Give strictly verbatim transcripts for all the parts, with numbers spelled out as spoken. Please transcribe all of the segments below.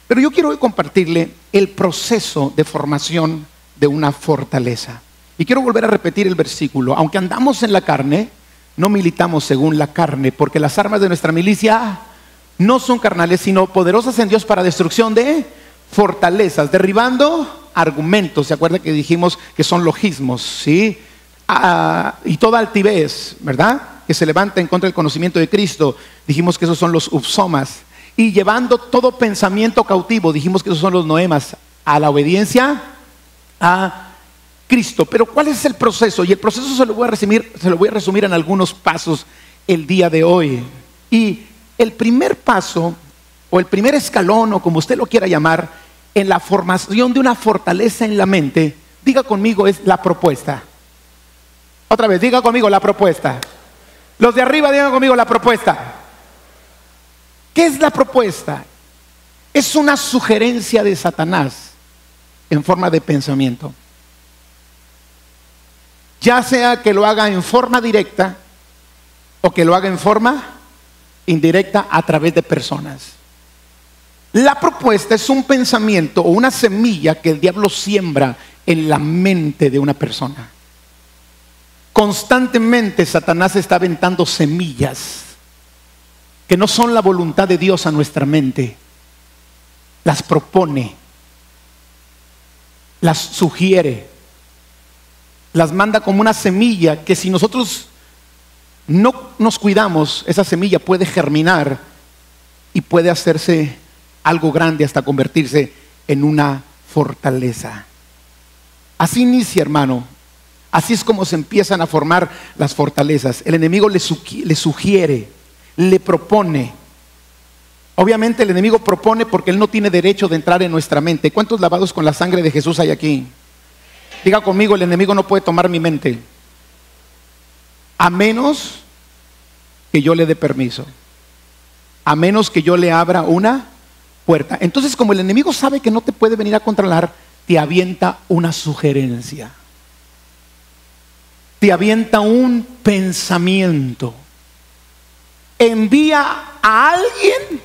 Pero yo quiero hoy compartirle el proceso de formación de una fortaleza. Y quiero volver a repetir el versículo. Aunque andamos en la carne, no militamos según la carne, porque las armas de nuestra milicia no son carnales, sino poderosas en Dios para destrucción de fortalezas, derribando argumentos. ¿Se acuerda que dijimos que son logismos? ¿Sí? Ah, y toda altivez, ¿verdad?, que se levanta en contra del conocimiento de Cristo. Dijimos que esos son los upsomas. Y llevando todo pensamiento cautivo, dijimos que esos son los noemas, a la obediencia a Cristo. Pero ¿cuál es el proceso? Y el proceso se lo voy a resumir, se lo voy a resumir en algunos pasos el día de hoy. Y el primer paso, o el primer escalón, o como usted lo quiera llamar, en la formación de una fortaleza en la mente, diga conmigo, es la propuesta. Otra vez, diga conmigo, la propuesta. Los de arriba digan conmigo, la propuesta. ¿Qué es la propuesta? Es una sugerencia de Satanás en forma de pensamiento. Ya sea que lo haga en forma directa o que lo haga en forma indirecta a través de personas. La propuesta es un pensamiento o una semilla que el diablo siembra en la mente de una persona. Constantemente Satanás está aventando semillas que no son la voluntad de Dios a nuestra mente. Las propone, las sugiere, las manda como una semilla que si nosotros no nos cuidamos, esa semilla puede germinar y puede hacerse algo grande hasta convertirse en una fortaleza. Así inicia, hermano. Así es como se empiezan a formar las fortalezas. El enemigo le, le sugiere, le propone. Obviamente el enemigo propone porque él no tiene derecho de entrar en nuestra mente. ¿Cuántos lavados con la sangre de Jesús hay aquí? Diga conmigo, el enemigo no puede tomar mi mente, a menos que yo le dé permiso, a menos que yo le abra una puerta. Entonces, como el enemigo sabe que no te puede venir a controlar, te avienta una sugerencia, te avienta un pensamiento, envía a alguien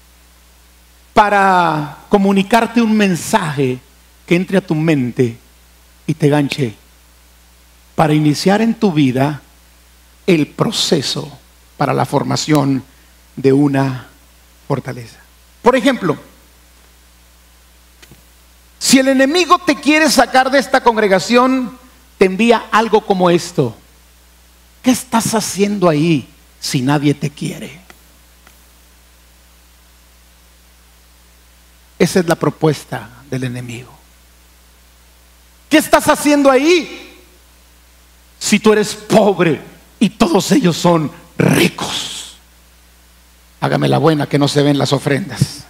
para comunicarte un mensaje que entre a tu mente y te ganche, para iniciar en tu vida el proceso para la formación de una fortaleza. Por ejemplo, si el enemigo te quiere sacar de esta congregación, te envía algo como esto: ¿qué estás haciendo ahí si nadie te quiere? Esa es la propuesta del enemigo. ¿Qué estás haciendo ahí si tú eres pobre y todos ellos son ricos? Hágame la buena que no se ven las ofrendas.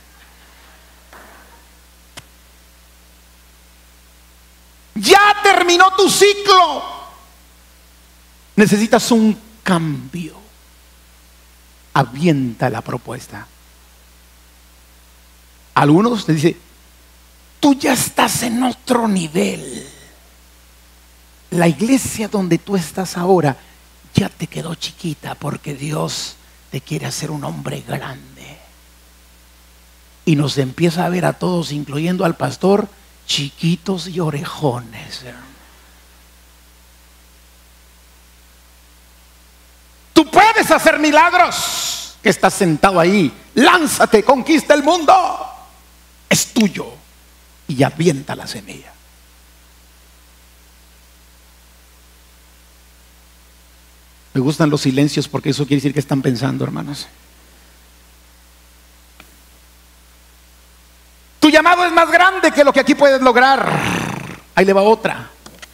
Ya terminó tu ciclo. Necesitas un cambio. Avienta la propuesta. Algunos te dicen: tú ya estás en otro nivel. La iglesia donde tú estás ahora ya te quedó chiquita porque Dios te quiere hacer un hombre grande. Y nos empieza a ver a todos, incluyendo al pastor, chiquitos y orejones. Tú puedes hacer milagros. Que estás sentado ahí, lánzate, conquista el mundo. Es tuyo. Y avienta la semilla. Me gustan los silencios porque eso quiere decir que están pensando, hermanos. Tu llamado es más grande que lo que aquí puedes lograr. Ahí le va otra.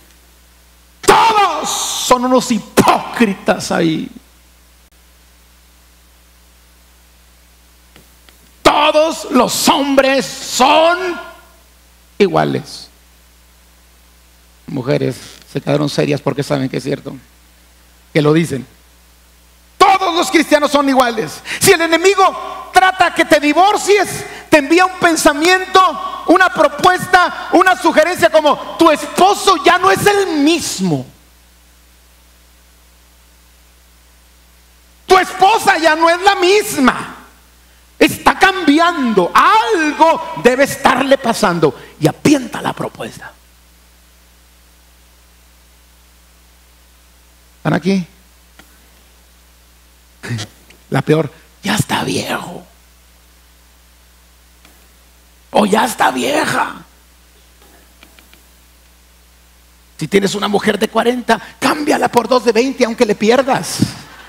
Todos son unos hipócritas ahí. Todos los hombres son iguales. Mujeres se quedaron serias porque saben que es cierto, que lo dicen. Todos los cristianos son iguales. Si el enemigo trata que te divorcies, te envía un pensamiento, una propuesta, una sugerencia como: tu esposo ya no es el mismo, tu esposa ya no es la misma, está cambiando. cambiando, algo debe estarle pasando, y apienta la propuesta. ¿Están aquí? La peor, ya está viejo, o ya está vieja. Si tienes una mujer de cuarenta, cámbiala por dos de veinte, aunque le pierdas.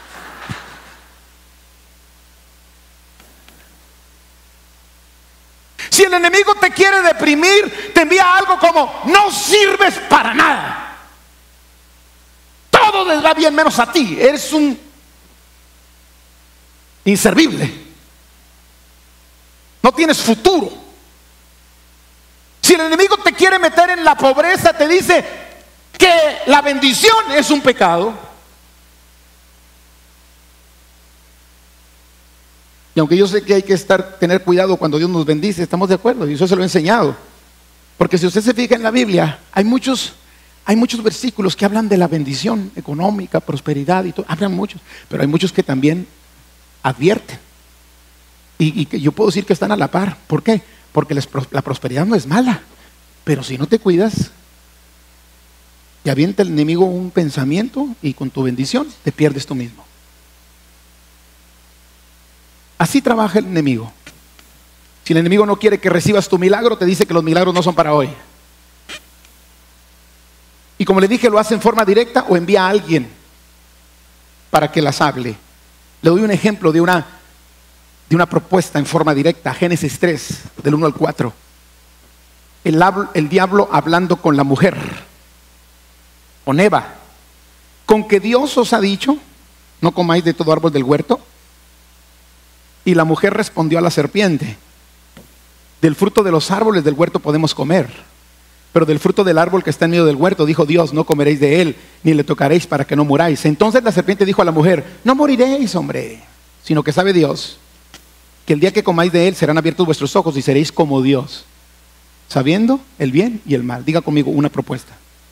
Si el enemigo te quiere deprimir, te envía algo como: no sirves para nada, todo les va bien menos a ti, eres un inservible, no tienes futuro. Si el enemigo te quiere meter en la pobreza, te dice que la bendición es un pecado. Y aunque yo sé que hay que estar, tener cuidado cuando Dios nos bendice, estamos de acuerdo, y eso se lo he enseñado. Porque si usted se fija en la Biblia, hay muchos, hay muchos versículos que hablan de la bendición económica, prosperidad y todo, hablan muchos, pero hay muchos que también advierten. Y, y que yo puedo decir que están a la par. ¿Por qué? Porque les, la prosperidad no es mala, pero si no te cuidas, y avienta el enemigo un pensamiento, y con tu bendición te pierdes tú mismo. Así trabaja el enemigo. Si el enemigo no quiere que recibas tu milagro, te dice que los milagros no son para hoy. Y como le dije, lo hace en forma directa o envía a alguien para que las hable. Le doy un ejemplo de una, de una propuesta en forma directa. Génesis tres, del uno al cuatro. El, el diablo hablando con la mujer, con Eva: ¿con que Dios os ha dicho, no comáis de todo árbol del huerto? Y la mujer respondió a la serpiente: del fruto de los árboles del huerto podemos comer, pero del fruto del árbol que está en medio del huerto, dijo Dios, no comeréis de él, ni le tocaréis para que no muráis. Entonces la serpiente dijo a la mujer: no moriréis, hombre, sino que sabe Dios que el día que comáis de él serán abiertos vuestros ojos y seréis como Dios, sabiendo el bien y el mal. Diga conmigo una propuesta,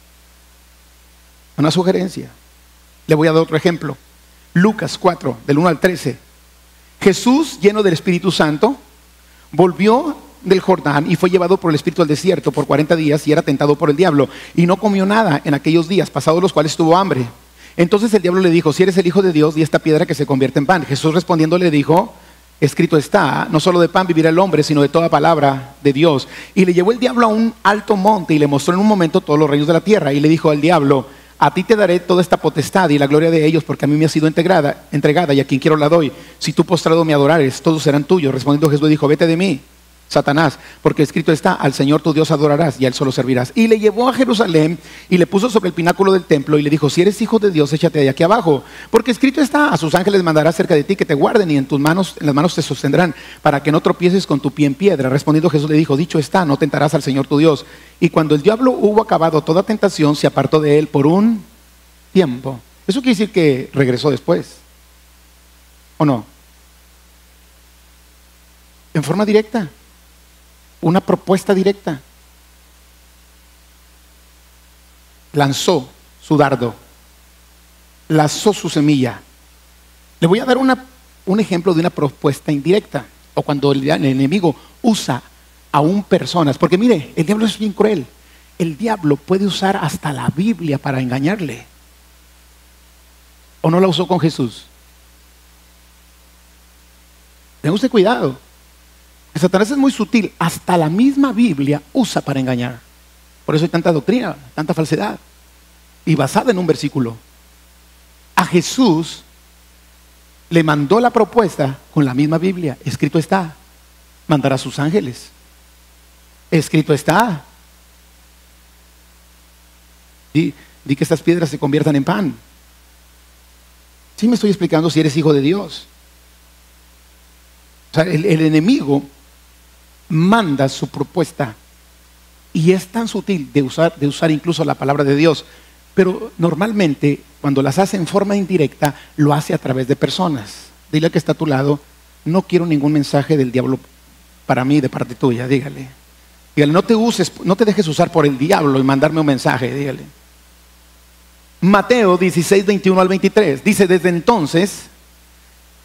una sugerencia. Le voy a dar otro ejemplo. Lucas cuatro, del uno al trece. Jesús, lleno del Espíritu Santo, volvió del Jordán y fue llevado por el Espíritu al desierto por cuarenta días y era tentado por el diablo. Y no comió nada en aquellos días, pasados los cuales tuvo hambre. Entonces el diablo le dijo: si eres el Hijo de Dios, di esta piedra que se convierte en pan. Jesús respondiendo le dijo: escrito está, no solo de pan vivirá el hombre, sino de toda palabra de Dios. Y le llevó el diablo a un alto monte y le mostró en un momento todos los reinos de la tierra. Y le dijo al diablo: a ti te daré toda esta potestad y la gloria de ellos, porque a mí me ha sido entregada, entregada y a quien quiero la doy. Si tú postrado me adorares, todos serán tuyos. Respondiendo Jesús dijo: vete de mí, Satanás, porque escrito está: al Señor tu Dios adorarás y a él solo servirás. Y le llevó a Jerusalén y le puso sobre el pináculo del templo y le dijo: si eres hijo de Dios, échate de aquí abajo, porque escrito está: a sus ángeles mandará cerca de ti que te guarden y en tus manos, en las manos te sostendrán, para que no tropieces con tu pie en piedra. Respondiendo Jesús le dijo: dicho está, no tentarás al Señor tu Dios. Y cuando el diablo hubo acabado toda tentación, se apartó de él por un tiempo. Eso quiere decir que regresó después, ¿o no? En forma directa, una propuesta directa. Lanzó su dardo, lanzó su semilla. Le voy a dar una, un ejemplo de una propuesta indirecta, o cuando el, el enemigo usa aún personas, porque mire, el diablo es bien cruel. El diablo puede usar hasta la Biblia para engañarle. ¿O no la usó con Jesús? Tenga usted cuidado. Satanás es muy sutil. Hasta la misma Biblia usa para engañar. Por eso hay tanta doctrina, tanta falsedad. Y basada en un versículo. A Jesús le mandó la propuesta con la misma Biblia. Escrito está: mandará a sus ángeles. Escrito está: di, di que estas piedras se conviertan en pan. Sí me estoy explicando si eres hijo de Dios. O sea, el, el enemigo manda su propuesta y es tan sutil de usar, de usar incluso la palabra de Dios, pero normalmente cuando las hace en forma indirecta lo hace a través de personas. Dile al que está a tu lado: no quiero ningún mensaje del diablo para mí de parte tuya. Dígale, dígale, no te uses, no te dejes usar por el diablo y mandarme un mensaje. Dígale. Mateo dieciséis, veintiuno al veintitrés dice: desde entonces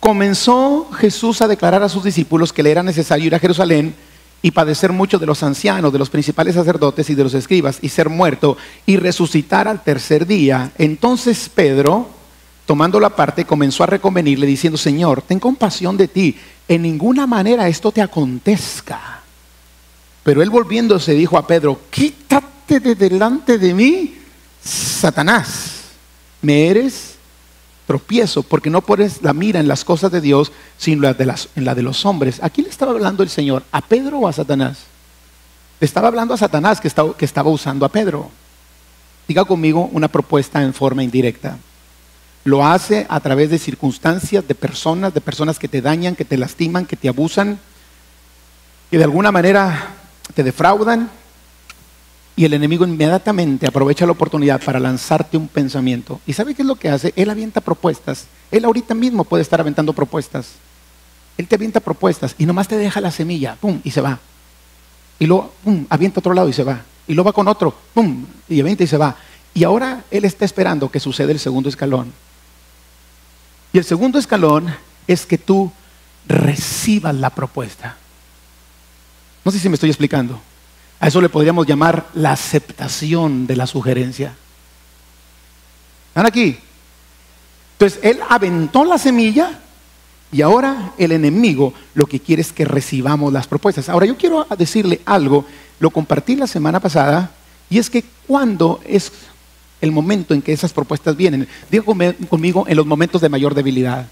comenzó Jesús a declarar a sus discípulos que le era necesario ir a Jerusalén y padecer mucho de los ancianos, de los principales sacerdotes y de los escribas, y ser muerto y resucitar al tercer día. Entonces Pedro, tomándolo aparte, comenzó a reconvenirle diciendo: Señor, ten compasión de ti, en ninguna manera esto te acontezca. Pero él, volviéndose, dijo a Pedro: quítate de delante de mí, Satanás, me eres tropiezo, porque no pones la mira en las cosas de Dios, sino la de las, en la de los hombres. ¿A quién le estaba hablando el Señor? ¿A Pedro o a Satanás? Le estaba hablando a Satanás, que estaba, que estaba usando a Pedro. Diga conmigo una propuesta en forma indirecta. Lo hace a través de circunstancias, de personas, de personas que te dañan, que te lastiman, que te abusan, que de alguna manera te defraudan. Y el enemigo inmediatamente aprovecha la oportunidad para lanzarte un pensamiento. ¿Y sabe qué es lo que hace? Él avienta propuestas. Él ahorita mismo puede estar aventando propuestas. Él te avienta propuestas y nomás te deja la semilla, pum, y se va. Y luego, pum, avienta a otro lado y se va. Y luego va con otro, pum, y avienta y se va. Y ahora él está esperando que suceda el segundo escalón. Y el segundo escalón es que tú recibas la propuesta. No sé si me estoy explicando. A eso le podríamos llamar la aceptación de la sugerencia. ¿Están aquí? Entonces, él aventó la semilla y ahora el enemigo lo que quiere es que recibamos las propuestas. Ahora, yo quiero decirle algo, lo compartí la semana pasada, y es que cuando es el momento en que esas propuestas vienen, digo conmigo, en los momentos de mayor debilidad.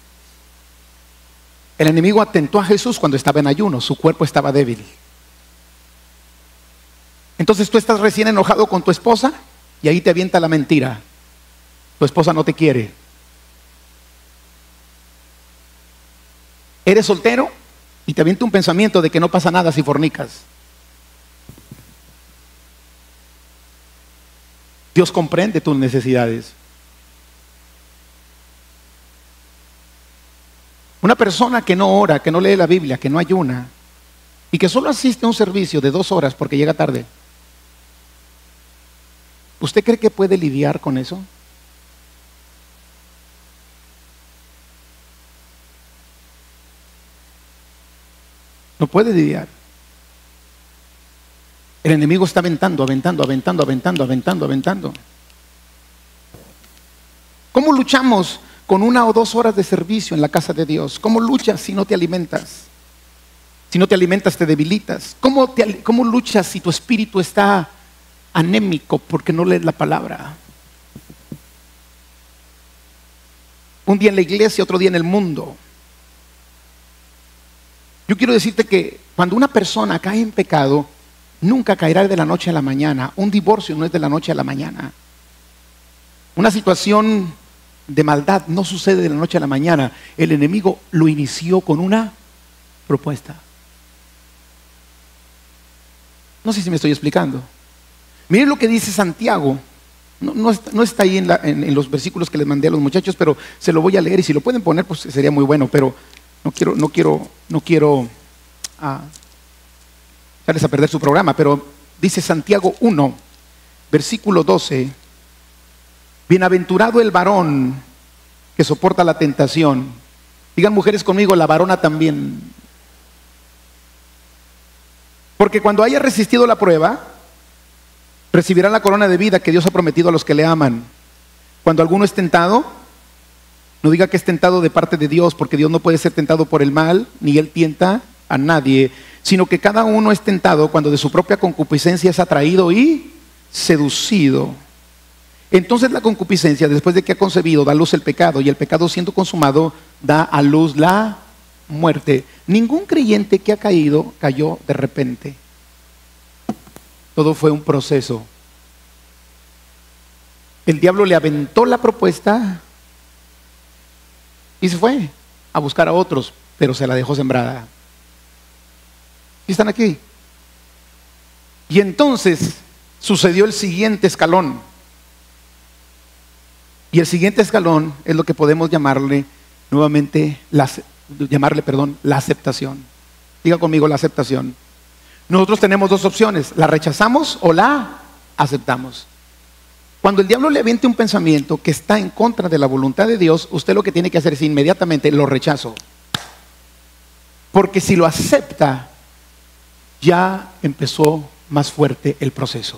El enemigo atentó a Jesús cuando estaba en ayuno, su cuerpo estaba débil. Entonces tú estás recién enojado con tu esposa y ahí te avienta la mentira. Tu esposa no te quiere. Eres soltero y te avienta un pensamiento de que no pasa nada si fornicas. Dios comprende tus necesidades. Una persona que no ora, que no lee la Biblia, que no ayuna y que solo asiste a un servicio de dos horas porque llega tarde, ¿usted cree que puede lidiar con eso? No puede lidiar. El enemigo está aventando, aventando, aventando, aventando, aventando, aventando. ¿Cómo luchamos con una o dos horas de servicio en la casa de Dios? ¿Cómo luchas si no te alimentas? Si no te alimentas te debilitas. ¿Cómo, te, cómo luchas si tu espíritu está anémico porque no lees la palabra? Un día en la iglesia, otro día en el mundo. Yo quiero decirte que cuando una persona cae en pecado, nunca caerá de la noche a la mañana. Un divorcio no es de la noche a la mañana. Una situación de maldad no sucede de la noche a la mañana. El enemigo lo inició con una propuesta. No sé si me estoy explicando. Miren lo que dice Santiago. No, no, está, no está ahí en, la, en, en los versículos que les mandé a los muchachos, pero se lo voy a leer y si lo pueden poner, pues sería muy bueno. Pero no quiero, no quiero, no quiero ah, echarles a perder su programa. Pero dice Santiago uno, versículo doce: bienaventurado el varón que soporta la tentación. Digan mujeres conmigo, la varona también. Porque cuando haya resistido la prueba, recibirá la corona de vida que Dios ha prometido a los que le aman. Cuando alguno es tentado, no diga que es tentado de parte de Dios, porque Dios no puede ser tentado por el mal, ni Él tienta a nadie, sino que cada uno es tentado cuando de su propia concupiscencia es atraído y seducido. Entonces la concupiscencia, después de que ha concebido, da a luz el pecado, y el pecado, siendo consumado, da a luz la muerte. Ningún creyente que ha caído, cayó de repente. Todo fue un proceso. El diablo le aventó la propuesta y se fue a buscar a otros, pero se la dejó sembrada. ¿Y están aquí? Y entonces sucedió el siguiente escalón. Y el siguiente escalón es lo que podemos llamarle nuevamente, la, llamarle, perdón, la aceptación. Diga conmigo, la aceptación. Nosotros tenemos dos opciones: la rechazamos o la aceptamos. Cuando el diablo le aviente un pensamiento que está en contra de la voluntad de Dios, usted lo que tiene que hacer es inmediatamente lo rechazo. Porque si lo acepta, ya empezó más fuerte el proceso.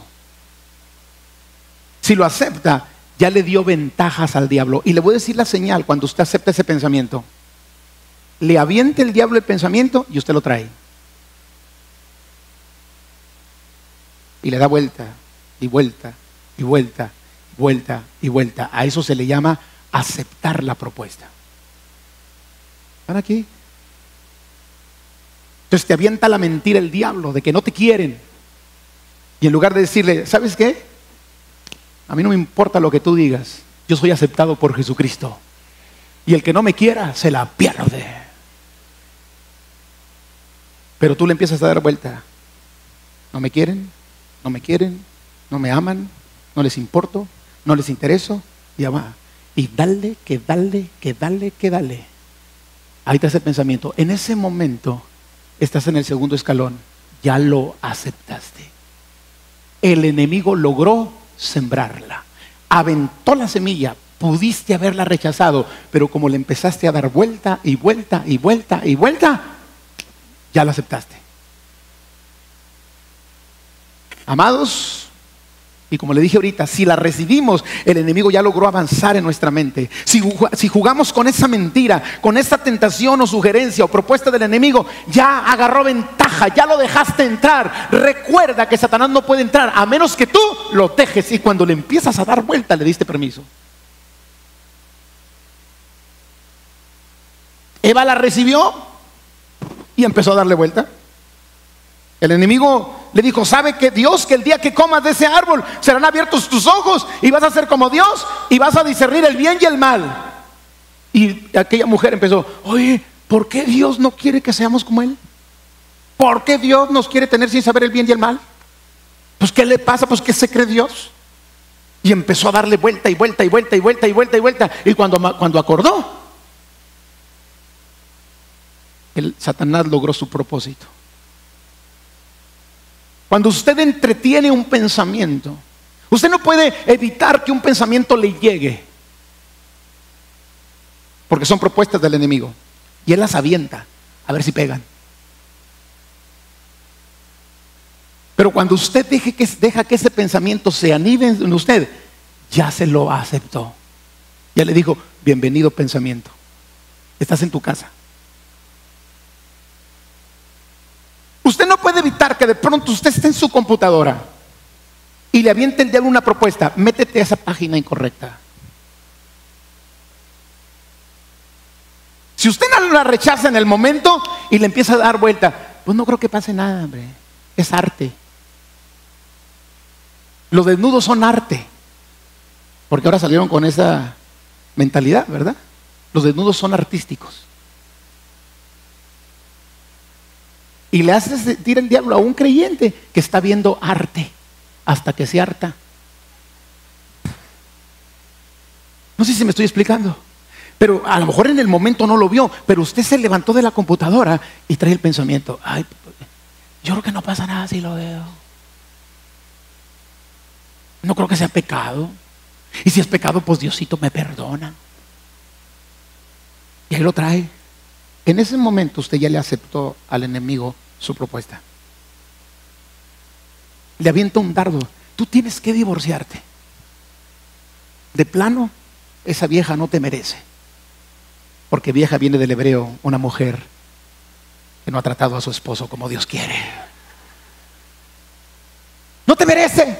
Si lo acepta, ya le dio ventajas al diablo. Y le voy a decir la señal cuando usted acepta ese pensamiento. Le aviente el diablo el pensamiento y usted lo trae. Y le da vuelta, y vuelta, y vuelta, vuelta, y vuelta. A eso se le llama aceptar la propuesta. ¿Están aquí? Entonces te avienta la mentira el diablo de que no te quieren. Y en lugar de decirle, ¿sabes qué? A mí no me importa lo que tú digas. Yo soy aceptado por Jesucristo. Y el que no me quiera, se la pierde. Pero tú le empiezas a dar vuelta. No me quieren, no me quieren, no me aman, no les importo, no les intereso. Y ya va. Y dale, que dale, que dale, que dale. Ahí te hace el pensamiento. En ese momento estás en el segundo escalón. Ya lo aceptaste. El enemigo logró sembrarla. Aventó la semilla. Pudiste haberla rechazado, pero como le empezaste a dar vuelta y vuelta y vuelta y vuelta, ya la aceptaste. Amados, y como le dije ahorita, si la recibimos, el enemigo ya logró avanzar en nuestra mente. Si, si jugamos con esa mentira, con esa tentación o sugerencia o propuesta del enemigo, ya agarró ventaja, ya lo dejaste entrar. Recuerda que Satanás no puede entrar a menos que tú lo dejes, y cuando le empiezas a dar vuelta le diste permiso. Eva la recibió y empezó a darle vuelta. El enemigo le dijo, ¿sabe que Dios, que el día que comas de ese árbol serán abiertos tus ojos y vas a ser como Dios y vas a discernir el bien y el mal? Y aquella mujer empezó, oye, ¿por qué Dios no quiere que seamos como Él? ¿Por qué Dios nos quiere tener sin saber el bien y el mal? Pues ¿qué le pasa? Pues ¿qué se cree Dios? Y empezó a darle vuelta y vuelta y vuelta y vuelta y vuelta y vuelta. Y cuando, cuando acordó, el Satanás logró su propósito. Cuando usted entretiene un pensamiento, usted no puede evitar que un pensamiento le llegue, porque son propuestas del enemigo y él las avienta a ver si pegan. Pero cuando usted deje que, deja que ese pensamiento se anide en usted, ya se lo aceptó. Ya le dijo, bienvenido pensamiento, estás en tu casa. Usted no puede evitar que de pronto usted esté en su computadora y le aviente el diablo una propuesta. Métete a esa página incorrecta. Si usted no la rechaza en el momento y le empieza a dar vuelta, pues no creo que pase nada, hombre. Es arte. Los desnudos son arte. Porque ahora salieron con esa mentalidad, ¿verdad? Los desnudos son artísticos. Y le hace sentir el diablo a un creyente que está viendo arte hasta que se harta. No sé si me estoy explicando. Pero a lo mejor en el momento no lo vio, pero usted se levantó de la computadora y trae el pensamiento, ay, yo creo que no pasa nada si lo veo. No creo que sea pecado. Y si es pecado, pues Diosito me perdona. Y ahí lo trae. En ese momento usted ya le aceptó al enemigo su propuesta. Le avienta un dardo. Tú tienes que divorciarte. De plano, esa vieja no te merece. Porque vieja viene del hebreo, una mujer que no ha tratado a su esposo como Dios quiere. No te merece.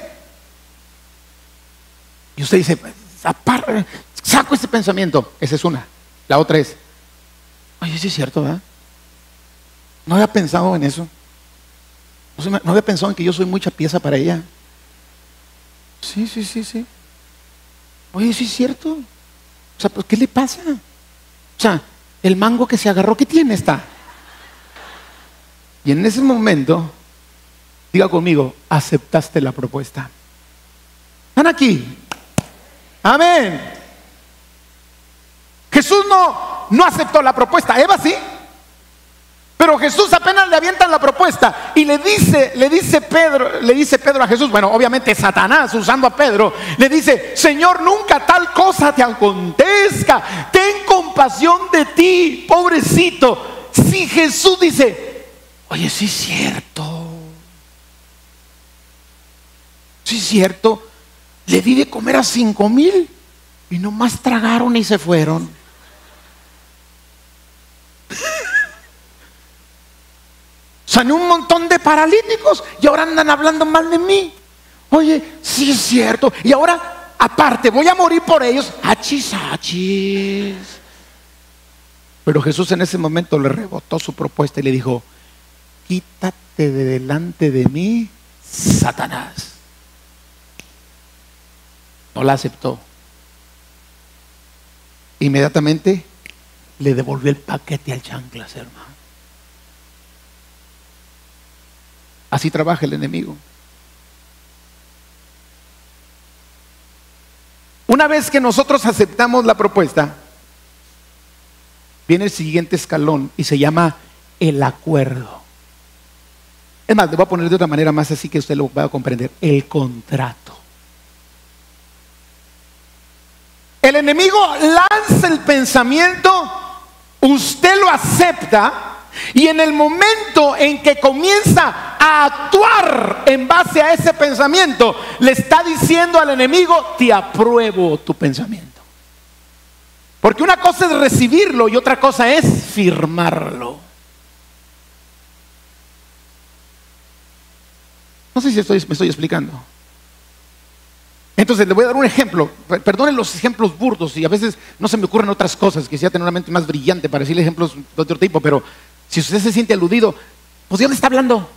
Y usted dice, saco ese pensamiento. Esa es una. La otra es, oye, sí es cierto, ¿verdad? No había pensado en eso. No había pensado en que yo soy mucha pieza para ella. Sí, sí, sí, sí. Oye, sí es cierto. O sea, pues, ¿qué le pasa? O sea, el mango que se agarró, ¿qué tiene esta? Y en ese momento, diga conmigo, aceptaste la propuesta. ¿Están aquí? Amén. Jesús no, no aceptó la propuesta. Eva sí. Pero Jesús apenas le avientan la propuesta y le dice, le dice Pedro, le dice Pedro a Jesús, bueno, obviamente Satanás usando a Pedro, le dice: Señor, nunca tal cosa te acontezca, ten compasión de ti, pobrecito. Si Jesús dice: oye, sí es cierto, sí es cierto, le di de comer a cinco mil y nomás tragaron y se fueron. Sané un montón de paralíticos y ahora andan hablando mal de mí. Oye, sí es cierto. Y ahora, aparte, voy a morir por ellos. Achis, achis. Pero Jesús en ese momento le rebotó su propuesta y le dijo: quítate de delante de mí, Satanás. No la aceptó. Inmediatamente le devolvió el paquete al chanclas, hermano. Así trabaja el enemigo. Una vez que nosotros aceptamos la propuesta, viene el siguiente escalón y se llama el acuerdo. Es más, le voy a poner de otra manera más así que usted lo va a comprender: el contrato. El enemigo lanza el pensamiento, usted lo acepta, y en el momento en que comienza a actuar en base a ese pensamiento, le está diciendo al enemigo: te apruebo tu pensamiento. Porque una cosa es recibirlo y otra cosa es firmarlo. No sé si estoy, me estoy explicando. Entonces le voy a dar un ejemplo. Perdonen los ejemplos burdos, y a veces no se me ocurren otras cosas. Quisiera tener una mente más brillante para decirle ejemplos de otro tipo, pero si usted se siente aludido, pues Dios le está hablando.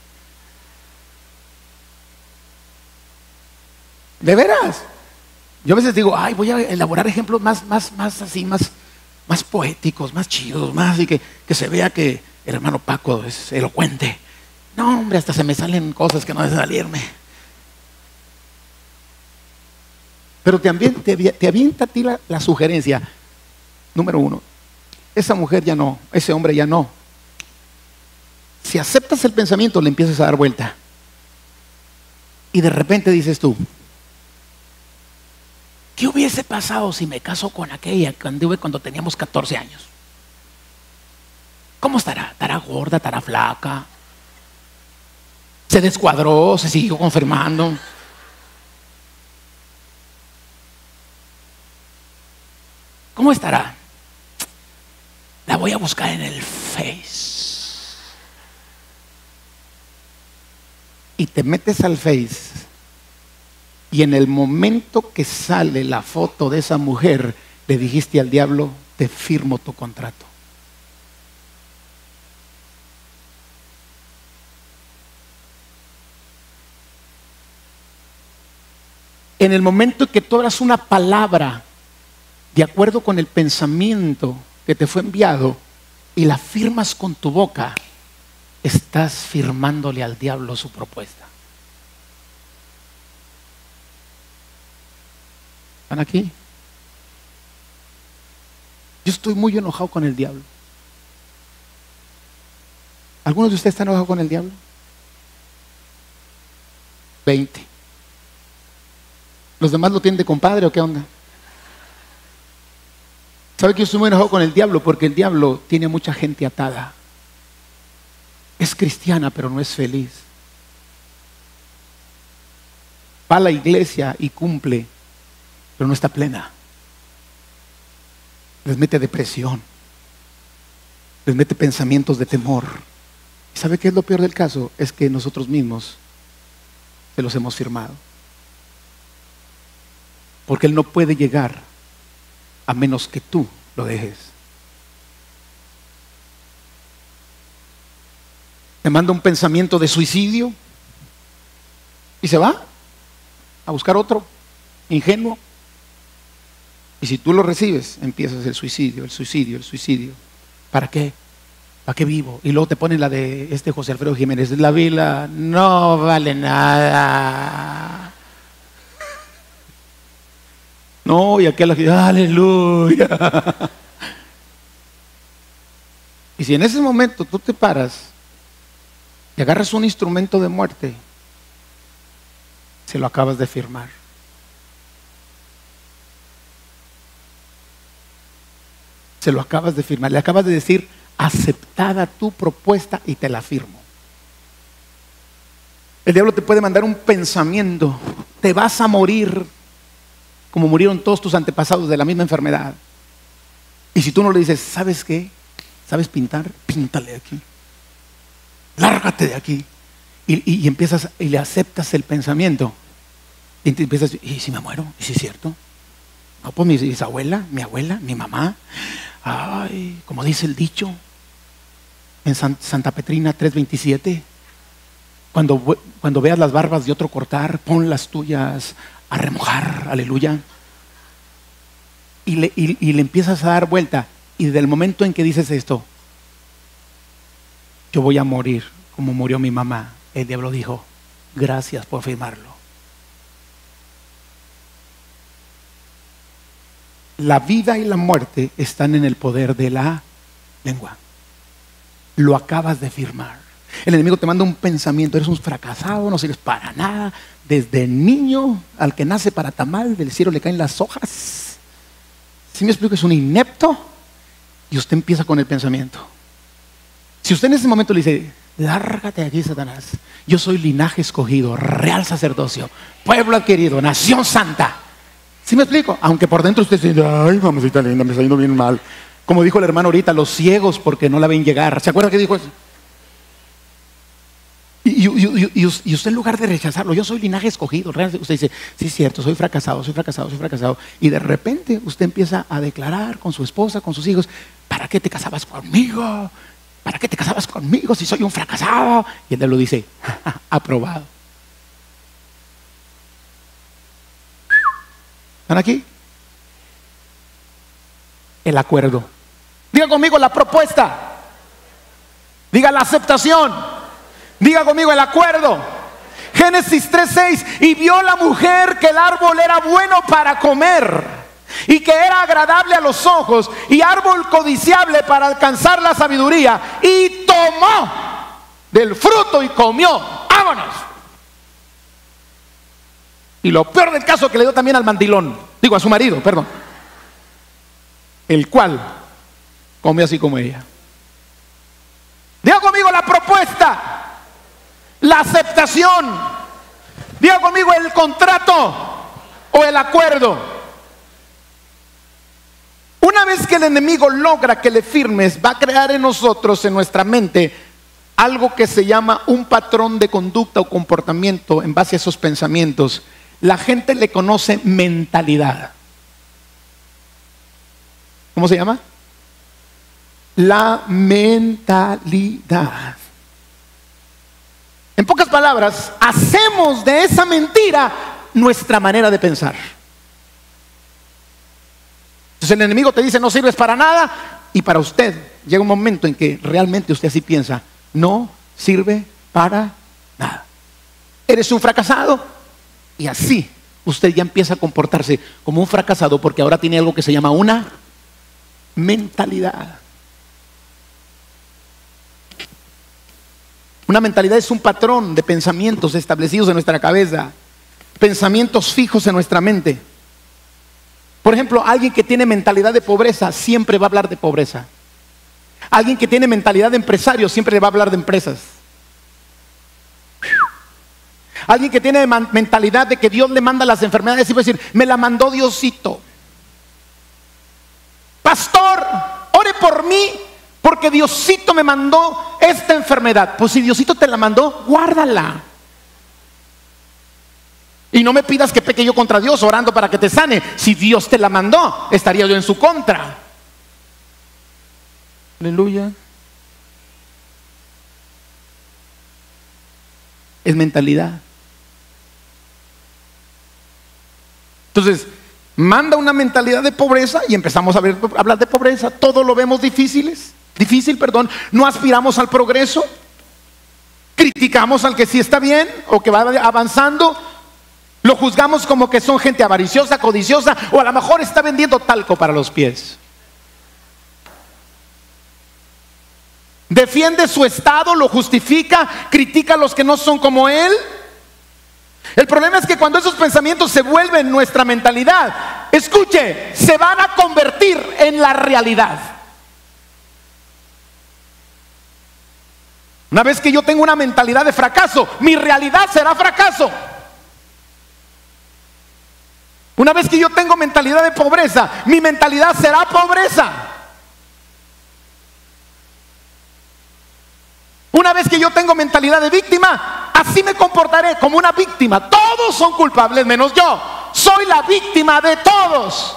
¿De veras? Yo a veces digo: ay, voy a elaborar ejemplos más, más, más así, más, más poéticos, más chidos, más así que, que se vea que el hermano Paco es elocuente. No, hombre, hasta se me salen cosas que no deben salirme. Pero también te, te avienta a ti la, la sugerencia. Número uno: esa mujer ya no, ese hombre ya no. Si aceptas el pensamiento, le empiezas a dar vuelta. Y de repente dices tú: ¿qué hubiese pasado si me caso con aquella cuando, cuando teníamos catorce años? ¿Cómo estará? ¿Estará gorda? ¿Estará flaca? ¿Se descuadró? ¿Se siguió confirmando? ¿Cómo estará? La voy a buscar en el Face. Y te metes al Face, y en el momento que sale la foto de esa mujer, le dijiste al diablo: te firmo tu contrato. En el momento que tú hablas una palabra de acuerdo con el pensamiento que te fue enviado y la firmas con tu boca, estás firmándole al diablo su propuesta. ¿Están aquí? Yo estoy muy enojado con el diablo. ¿Algunos de ustedes están enojados con el diablo? veinte. ¿Los demás lo tienen de compadre o qué onda? ¿Sabe que yo estoy muy enojado con el diablo? Porque el diablo tiene mucha gente atada. Es cristiana, pero no es feliz. Va a la iglesia y cumple, pero no está plena. Les mete depresión, les mete pensamientos de temor. ¿Y sabe qué es lo peor del caso? Es que nosotros mismos se los hemos firmado. Porque Él no puede llegar a menos que tú lo dejes. Te manda un pensamiento de suicidio y se va a buscar otro ingenuo. Y si tú lo recibes, empiezas el suicidio, el suicidio, el suicidio. ¿Para qué? ¿Para qué vivo? Y luego te ponen la de este José Alfredo Jiménez: la vida no vale nada. No, y aquel, aleluya. Y si en ese momento tú te paras y agarras un instrumento de muerte, se lo acabas de firmar. Se lo acabas de firmar. Le acabas de decir, aceptada tu propuesta y te la firmo. El diablo te puede mandar un pensamiento. Te vas a morir como murieron todos tus antepasados de la misma enfermedad. Y si tú no le dices, ¿sabes qué? ¿Sabes pintar? Píntale aquí. Lárgate de aquí. Y, y, y empiezas y le aceptas el pensamiento. Y te empiezas, ¿y si me muero? ¿Y si es cierto? No, pues mi bisabuela, mi abuela, mi mamá. Ay, como dice el dicho en San, Santa Petrina tres veintisiete. Cuando, cuando veas las barbas de otro cortar, pon las tuyas a remojar, aleluya. Y le, y, y le empiezas a dar vuelta. Y del momento en que dices esto, yo voy a morir como murió mi mamá, el diablo dijo, gracias por firmarlo. La vida y la muerte están en el poder de la lengua. Lo acabas de firmar. El enemigo te manda un pensamiento, eres un fracasado, no sirves para nada. Desde niño, al que nace para tamal, del cielo le caen las hojas. Si me explico, es un inepto. Y usted empieza con el pensamiento. Si usted en ese momento le dice, lárgate de aquí, Satanás. Yo soy linaje escogido, real sacerdocio, pueblo adquirido, nación santa. ¿Sí me explico? Aunque por dentro usted dice, ay, mamacita linda, me está yendo bien mal. Como dijo el hermano ahorita, los ciegos porque no la ven llegar. ¿Se acuerda que dijo eso? Y, y, y, y, y usted en lugar de rechazarlo, yo soy linaje escogido, usted dice, sí es cierto, soy fracasado, soy fracasado, soy fracasado. Y de repente usted empieza a declarar con su esposa, con sus hijos, ¿para qué te casabas conmigo? ¿Para qué te casabas conmigo si soy un fracasado? Y el diablo dice, aprobado. ¿Están aquí? El acuerdo. Diga conmigo la propuesta. Diga la aceptación. Diga conmigo el acuerdo. Génesis tres seis. Y vio la mujer que el árbol era bueno para comer y que era agradable a los ojos y árbol codiciable para alcanzar la sabiduría, y tomó del fruto y comió. ¡Vámonos! Y lo peor del caso, que le dio también al mandilón, digo a su marido, perdón, el cual comió así como ella. Diga conmigo la propuesta, la aceptación. Diga conmigo el contrato o el acuerdo. Una vez que el enemigo logra que le firmes, va a crear en nosotros, en nuestra mente, algo que se llama un patrón de conducta o comportamiento en base a esos pensamientos. La gente le conoce mentalidad. ¿Cómo se llama? La mentalidad. En pocas palabras, hacemos de esa mentira nuestra manera de pensar. Entonces el enemigo te dice, no sirves para nada, y para usted llega un momento en que realmente usted así piensa, no sirve para nada. Eres un fracasado, y así usted ya empieza a comportarse como un fracasado, porque ahora tiene algo que se llama una mentalidad. Una mentalidad es un patrón de pensamientos establecidos en nuestra cabeza, pensamientos fijos en nuestra mente. Por ejemplo, alguien que tiene mentalidad de pobreza siempre va a hablar de pobreza. Alguien que tiene mentalidad de empresario siempre le va a hablar de empresas. Alguien que tiene mentalidad de que Dios le manda las enfermedades y va a decir, me la mandó Diosito. Pastor, ore por mí porque Diosito me mandó esta enfermedad. Pues si Diosito te la mandó, guárdala. Y no me pidas que peque yo contra Dios orando para que te sane. Si Dios te la mandó, estaría yo en su contra. Aleluya. Es mentalidad. Entonces, manda una mentalidad de pobreza y empezamos a ver, a hablar de pobreza. Todo lo vemos difíciles, difícil, perdón. No aspiramos al progreso. Criticamos al que sí está bien o que va avanzando. Lo juzgamos como que son gente avariciosa, codiciosa, o a lo mejor está vendiendo talco para los pies. defiende su estado, lo justifica, critica a los que no son como él. El problema es que cuando esos pensamientos se vuelven nuestra mentalidad, escuche, se van a convertir en la realidad. Una vez que yo tengo una mentalidad de fracaso, mi realidad será fracaso. Una vez que yo tengo mentalidad de pobreza, mi mentalidad será pobreza. Una vez que yo tengo mentalidad de víctima, así me comportaré como una víctima. Todos son culpables menos yo. Soy la víctima de todos.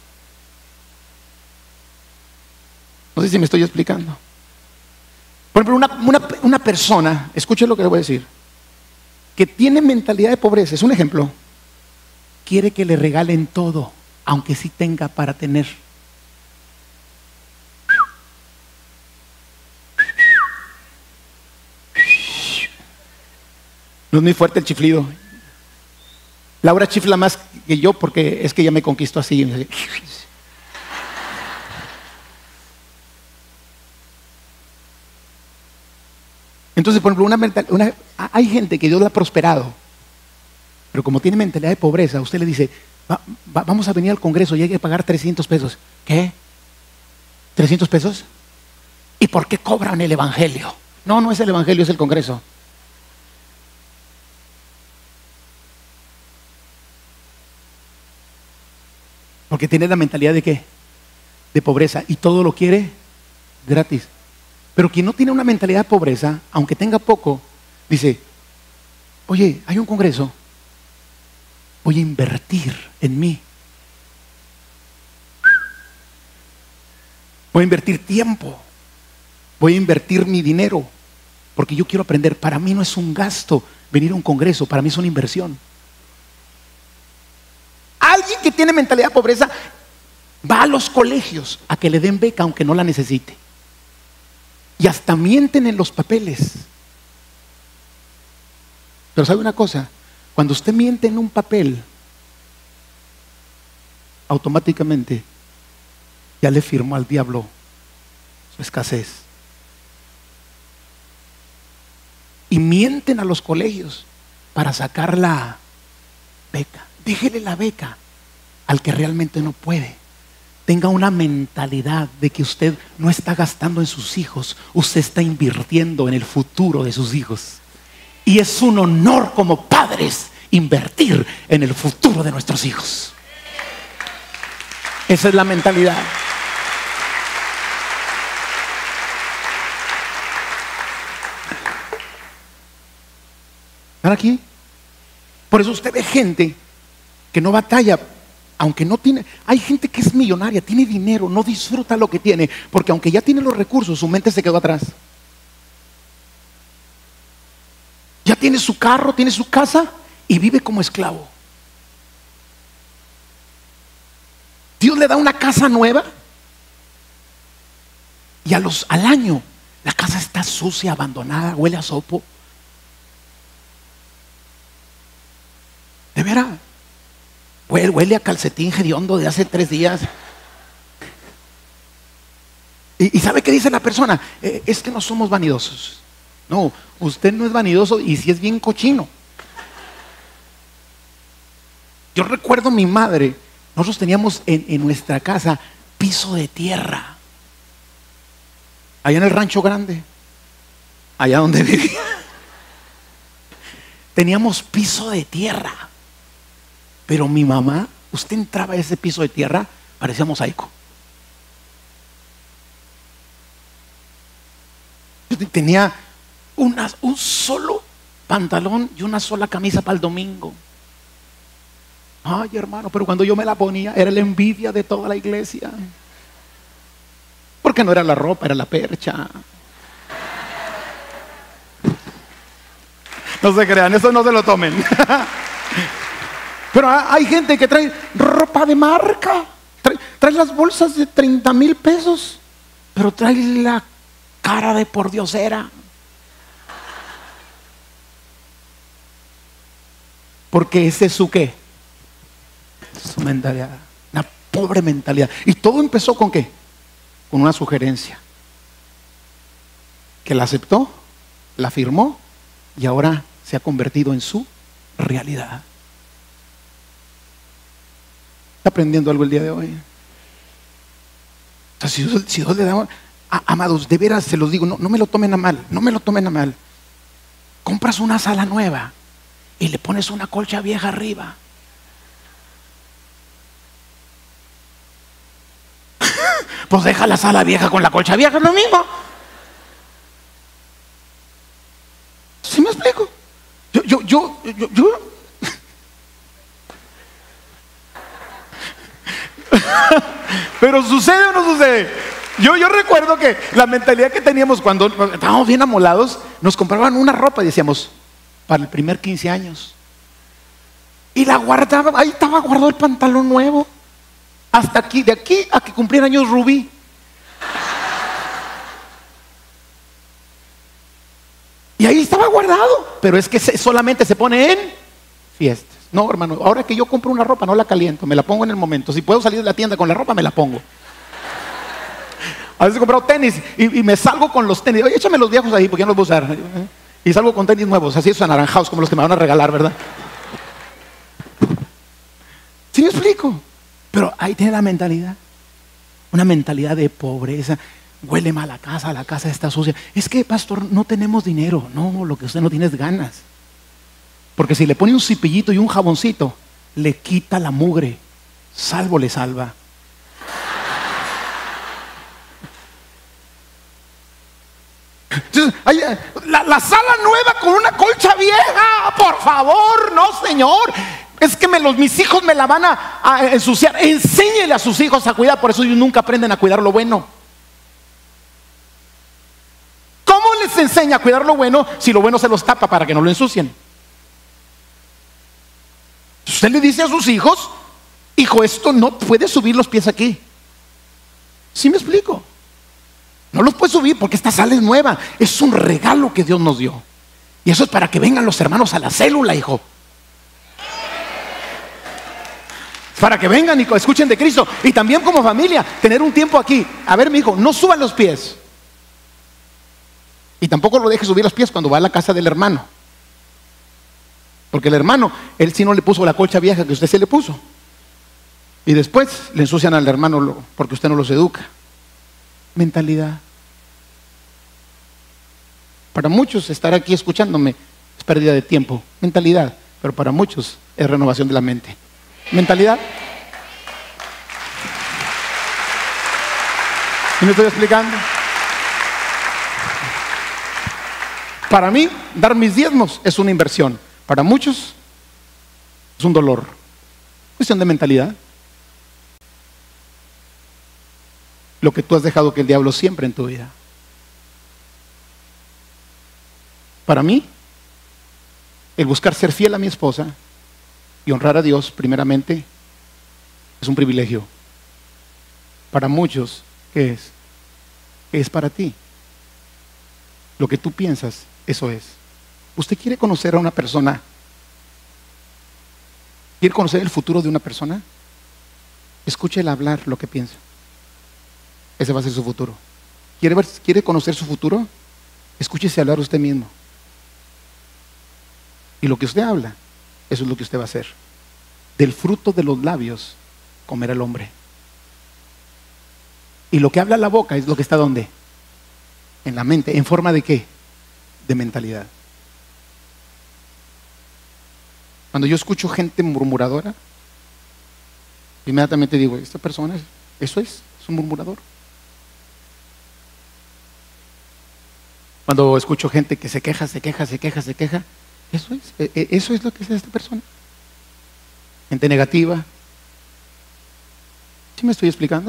No sé si me estoy explicando. Por ejemplo, una, una, una persona, escuche lo que le voy a decir, que tiene mentalidad de pobreza, es un ejemplo, quiere que le regalen todo, aunque sí tenga para tener. No es muy fuerte el chiflido. Laura chifla más que yo porque es que ella me conquistó así. Entonces, por ejemplo, una mental, una, hay gente que Dios la ha prosperado, pero como tiene mentalidad de pobreza, usted le dice, va, va, vamos a venir al Congreso y hay que pagar trescientos pesos. ¿Qué? ¿trescientos pesos? ¿Y por qué cobran el Evangelio? No, no es el Evangelio, es el Congreso. Porque tiene la mentalidad de ¿qué? De pobreza, y todo lo quiere gratis. Pero quien no tiene una mentalidad de pobreza, aunque tenga poco, dice, oye, hay un congreso, voy a invertir en mí. Voy a invertir tiempo, voy a invertir mi dinero, porque yo quiero aprender. Para mí no es un gasto venir a un congreso, para mí es una inversión. Alguien que tiene mentalidad de pobreza va a los colegios a que le den beca aunque no la necesite. Y hasta mienten en los papeles. Pero ¿sabe una cosa? Cuando usted miente en un papel, automáticamente ya le firmó al diablo su escasez. Y mienten a los colegios para sacar la beca. Déjele la beca al que realmente no puede. Tenga una mentalidad de que usted no está gastando en sus hijos, usted está invirtiendo en el futuro de sus hijos. Y es un honor como padres invertir en el futuro de nuestros hijos. Esa es la mentalidad. ¿Están aquí? Por eso usted ve gente que no batalla, aunque no tiene. Hay gente que es millonaria, tiene dinero, no disfruta lo que tiene, porque aunque ya tiene los recursos, su mente se quedó atrás. Ya tiene su carro, tiene su casa y vive como esclavo. Dios le da una casa nueva y a los, al año la casa está sucia, abandonada, huele a sopo. De veras. Huele, huele a calcetín hediondo de hace tres días. ¿Y, y sabe qué dice la persona? Eh, es que no somos vanidosos. No, usted no es vanidoso y sí es bien cochino. Yo recuerdo a mi madre, nosotros teníamos en, en nuestra casa piso de tierra. Allá en el Rancho Grande, allá donde vivía, teníamos piso de tierra. Pero mi mamá, usted entraba a ese piso de tierra, parecía mosaico. Yo tenía una, un solo pantalón y una sola camisa para el domingo. Ay, hermano, pero cuando yo me la ponía era la envidia de toda la iglesia. Porque no era la ropa, era la percha. No se crean, eso no se lo tomen. Pero hay gente que trae ropa de marca, trae, trae las bolsas de treinta mil pesos, pero trae la cara de pordiosera. Porque ese es su qué, su mentalidad, una pobre mentalidad. Y todo empezó con qué, con una sugerencia. que la aceptó, la firmó y ahora se ha convertido en su realidad. ¿Está aprendiendo algo el día de hoy? O sea, si Dios, si Dios le da, a, amados, de veras se los digo, no, no me lo tomen a mal, no me lo tomen a mal. Compras una sala nueva y le pones una colcha vieja arriba. Pues deja la sala vieja con la colcha vieja, es lo mismo. ¿Sí me explico? Yo, yo, yo, yo, yo. Pero ¿sucede o no sucede? Yo, yo recuerdo que la mentalidad que teníamos cuando estábamos bien amolados, nos compraban una ropa y decíamos, para el primer quince años. Y la guardaba, ahí estaba guardado el pantalón nuevo. Hasta aquí, de aquí a que cumpliera años Rubí. Y ahí estaba guardado. Pero es que se, solamente se pone en fiestas. No, hermano, ahora que yo compro una ropa no la caliento, me la pongo en el momento. Si puedo salir de la tienda con la ropa, me la pongo. A veces he comprado tenis y, y me salgo con los tenis. Oye, échame los viejos ahí porque ya no los voy a usar. Y salgo con tenis nuevos, así esos anaranjados como los que me van a regalar, ¿verdad? ¿Sí me explico? Pero ahí tiene la mentalidad. Una mentalidad de pobreza. Huele mal la casa, la casa está sucia. Es que, pastor, no tenemos dinero. No, lo que usted no tiene es ganas. Porque si le pone un cepillito y un jaboncito, le quita la mugre. Salvo le salva. Entonces, hay, la, la sala nueva con una colcha vieja, por favor, no, señor. Es que me los, mis hijos me la van a, a ensuciar. Enséñele a sus hijos a cuidar. Por eso ellos nunca aprenden a cuidar lo bueno. ¿Cómo les enseña a cuidar lo bueno si lo bueno se los tapa para que no lo ensucien? Usted le dice a sus hijos, hijo, esto no puede subir los pies aquí. ¿Sí me explico? No los puede subir porque esta sala es nueva. Es un regalo que Dios nos dio. Y eso es para que vengan los hermanos a la célula, hijo. Para que vengan y escuchen de Cristo. Y también como familia, tener un tiempo aquí. A ver, mi hijo, no suban los pies. Y tampoco lo deje subir los pies cuando va a la casa del hermano. Porque el hermano, él sí no le puso la colcha vieja que usted se le puso. Y después le ensucian al hermano porque usted no los educa. Mentalidad. Para muchos estar aquí escuchándome es pérdida de tiempo. Mentalidad. Pero para muchos es renovación de la mente. Mentalidad. ¿Sí me estoy explicando? Para mí, dar mis diezmos es una inversión. Para muchos es un dolor. Cuestión de mentalidad. Lo que tú has dejado que el diablo siempre en tu vida. Para mí, el buscar ser fiel a mi esposa y honrar a Dios primeramente es un privilegio. Para muchos, ¿qué es? ¿Qué es para ti? Lo que tú piensas, eso es. ¿Usted quiere conocer a una persona? ¿Quiere conocer el futuro de una persona? Escúchela hablar lo que piensa. Ese va a ser su futuro. ¿Quiere ver, quiere conocer su futuro? Escúchese hablar usted mismo. Y lo que usted habla, eso es lo que usted va a hacer. Del fruto de los labios comerá el hombre. Y lo que habla la boca es lo que está ¿dónde? En la mente. ¿En forma de qué? De mentalidad. Cuando yo escucho gente murmuradora, inmediatamente digo, esta persona, eso es, es un murmurador. Cuando escucho gente que se queja, se queja, se queja, se queja, eso es, eso es lo que es esta persona. Gente negativa. ¿Sí me estoy explicando?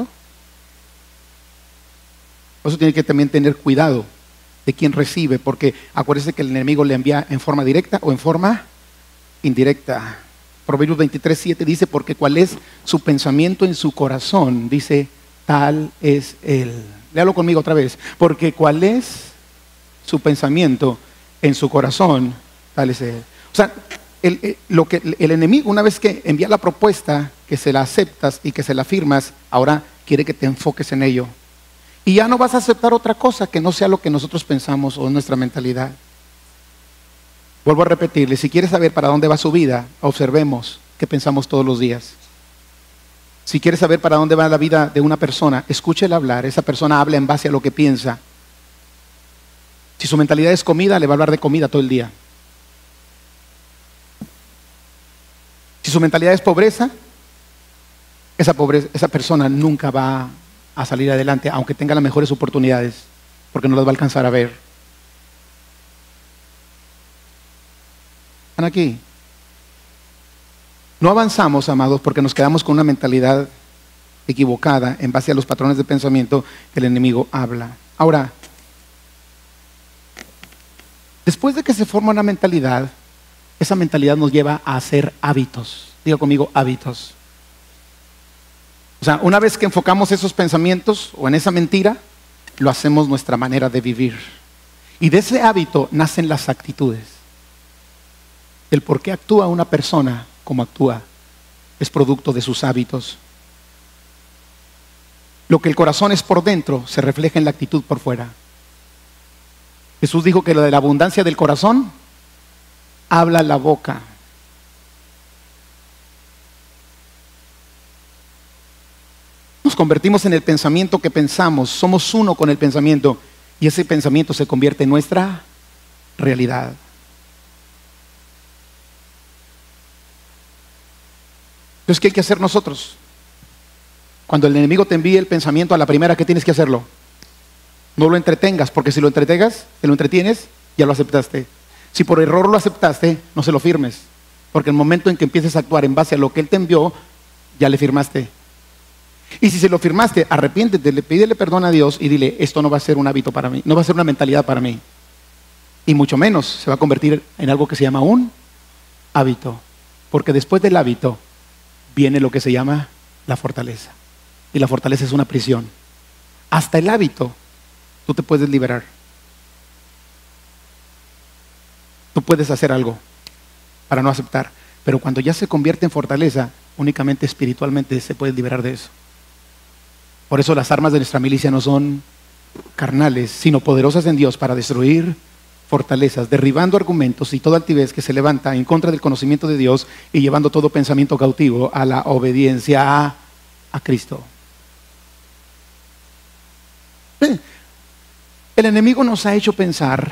Por eso tiene que también tener cuidado de quién recibe, porque acuérdese que el enemigo le envía en forma directa o en forma indirecta. Proverbios veintitrés, siete dice, porque cuál es su pensamiento en su corazón, dice, tal es él. Léalo conmigo otra vez. Porque cuál es su pensamiento en su corazón, tal es él. O sea, el, el, lo que, el enemigo, una vez que envía la propuesta, que se la aceptas y que se la firmas, ahora quiere que te enfoques en ello. Y ya no vas a aceptar otra cosa que no sea lo que nosotros pensamos o nuestra mentalidad. Vuelvo a repetirle, si quieres saber para dónde va su vida, observemos qué pensamos todos los días. Si quieres saber para dónde va la vida de una persona, escúchela hablar. Esa persona habla en base a lo que piensa. Si su mentalidad es comida, le va a hablar de comida todo el día. Si su mentalidad es pobreza, esa, pobreza, esa persona nunca va a salir adelante, aunque tenga las mejores oportunidades, porque no las va a alcanzar a ver. ¿Están aquí? No avanzamos, amados, porque nos quedamos con una mentalidad equivocada en base a los patrones de pensamiento que el enemigo habla. Ahora, después de que se forma una mentalidad, esa mentalidad nos lleva a hacer hábitos. Diga conmigo, hábitos. O sea, una vez que enfocamos esos pensamientos o en esa mentira, lo hacemos nuestra manera de vivir. Y de ese hábito nacen las actitudes. El por qué actúa una persona como actúa es producto de sus hábitos. Lo que el corazón es por dentro se refleja en la actitud por fuera. Jesús dijo que lo de la abundancia del corazón habla la boca. Nos convertimos en el pensamiento que pensamos, somos uno con el pensamiento y ese pensamiento se convierte en nuestra realidad. Entonces, ¿qué hay que hacer nosotros? Cuando el enemigo te envíe el pensamiento a la primera, ¿qué tienes que hacerlo? No lo entretengas, porque si lo entretengas, te lo entretienes, ya lo aceptaste. Si por error lo aceptaste, no se lo firmes, porque el momento en que empieces a actuar en base a lo que él te envió, ya le firmaste. Y si se lo firmaste, arrepiéntete, le pídele perdón a Dios y dile, esto no va a ser un hábito para mí, no va a ser una mentalidad para mí. Y mucho menos se va a convertir en algo que se llama un hábito, porque después del hábito viene lo que se llama la fortaleza. Y la fortaleza es una prisión. Hasta el hábito, tú te puedes liberar. Tú puedes hacer algo para no aceptar. Pero cuando ya se convierte en fortaleza, únicamente espiritualmente se puede liberar de eso. Por eso las armas de nuestra milicia no son carnales, sino poderosas en Dios para destruir fortalezas, derribando argumentos y toda altivez que se levanta en contra del conocimiento de Dios y llevando todo pensamiento cautivo a la obediencia a, a Cristo. El enemigo nos ha hecho pensar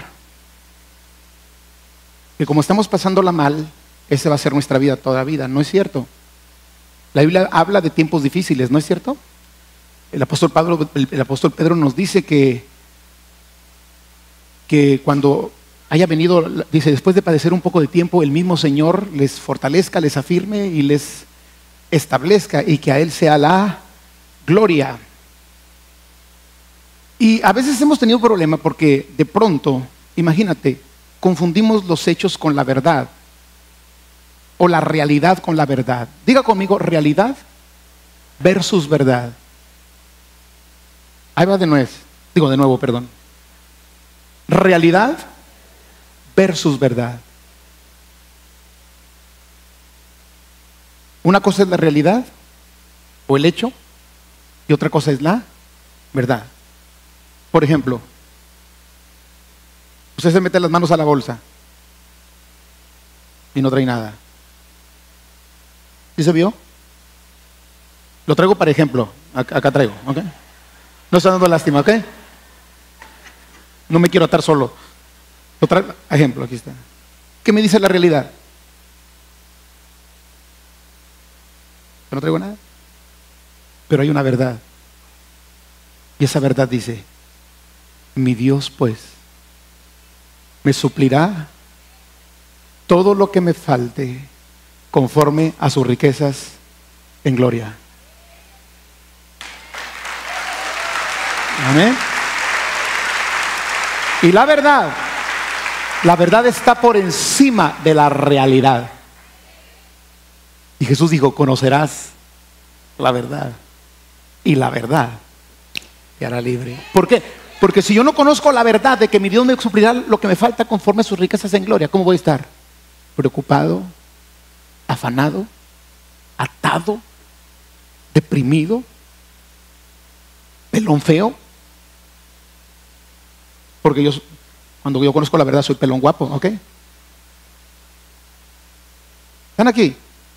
que como estamos pasándola mal, esa va a ser nuestra vida toda la vida. No es cierto. La Biblia habla de tiempos difíciles, ¿no es cierto? El apóstol Pablo, el, el apóstol Pedro nos dice que que cuando haya venido, dice, después de padecer un poco de tiempo, el mismo Señor les fortalezca, les afirme y les establezca, y que a Él sea la gloria. Y a veces hemos tenido problema porque de pronto, imagínate, confundimos los hechos con la verdad, o la realidad con la verdad. Diga conmigo, realidad versus verdad. Ahí va de nuevo, digo de nuevo, perdón. Realidad versus verdad. Una cosa es la realidad o el hecho y otra cosa es la verdad. Por ejemplo, usted se mete las manos a la bolsa y no trae nada. ¿Sí se vio? Lo traigo para ejemplo. Acá, acá traigo, ¿ok? No está dando lástima, ¿ok? No me quiero atar solo. Lo traigo, ejemplo, aquí está. ¿Qué me dice la realidad? Yo no traigo nada. Pero hay una verdad. Y esa verdad dice, mi Dios pues me suplirá todo lo que me falte conforme a sus riquezas en gloria. Amén. Y la verdad, la verdad está por encima de la realidad. Y Jesús dijo, conocerás la verdad y la verdad te hará libre. ¿Por qué? Porque si yo no conozco la verdad de que mi Dios me suplirá lo que me falta conforme a sus riquezas en gloria, ¿cómo voy a estar? Preocupado, afanado, atado, deprimido, pelón feo. Porque yo, cuando yo conozco la verdad, soy pelón guapo, ¿ok? ¿Están aquí?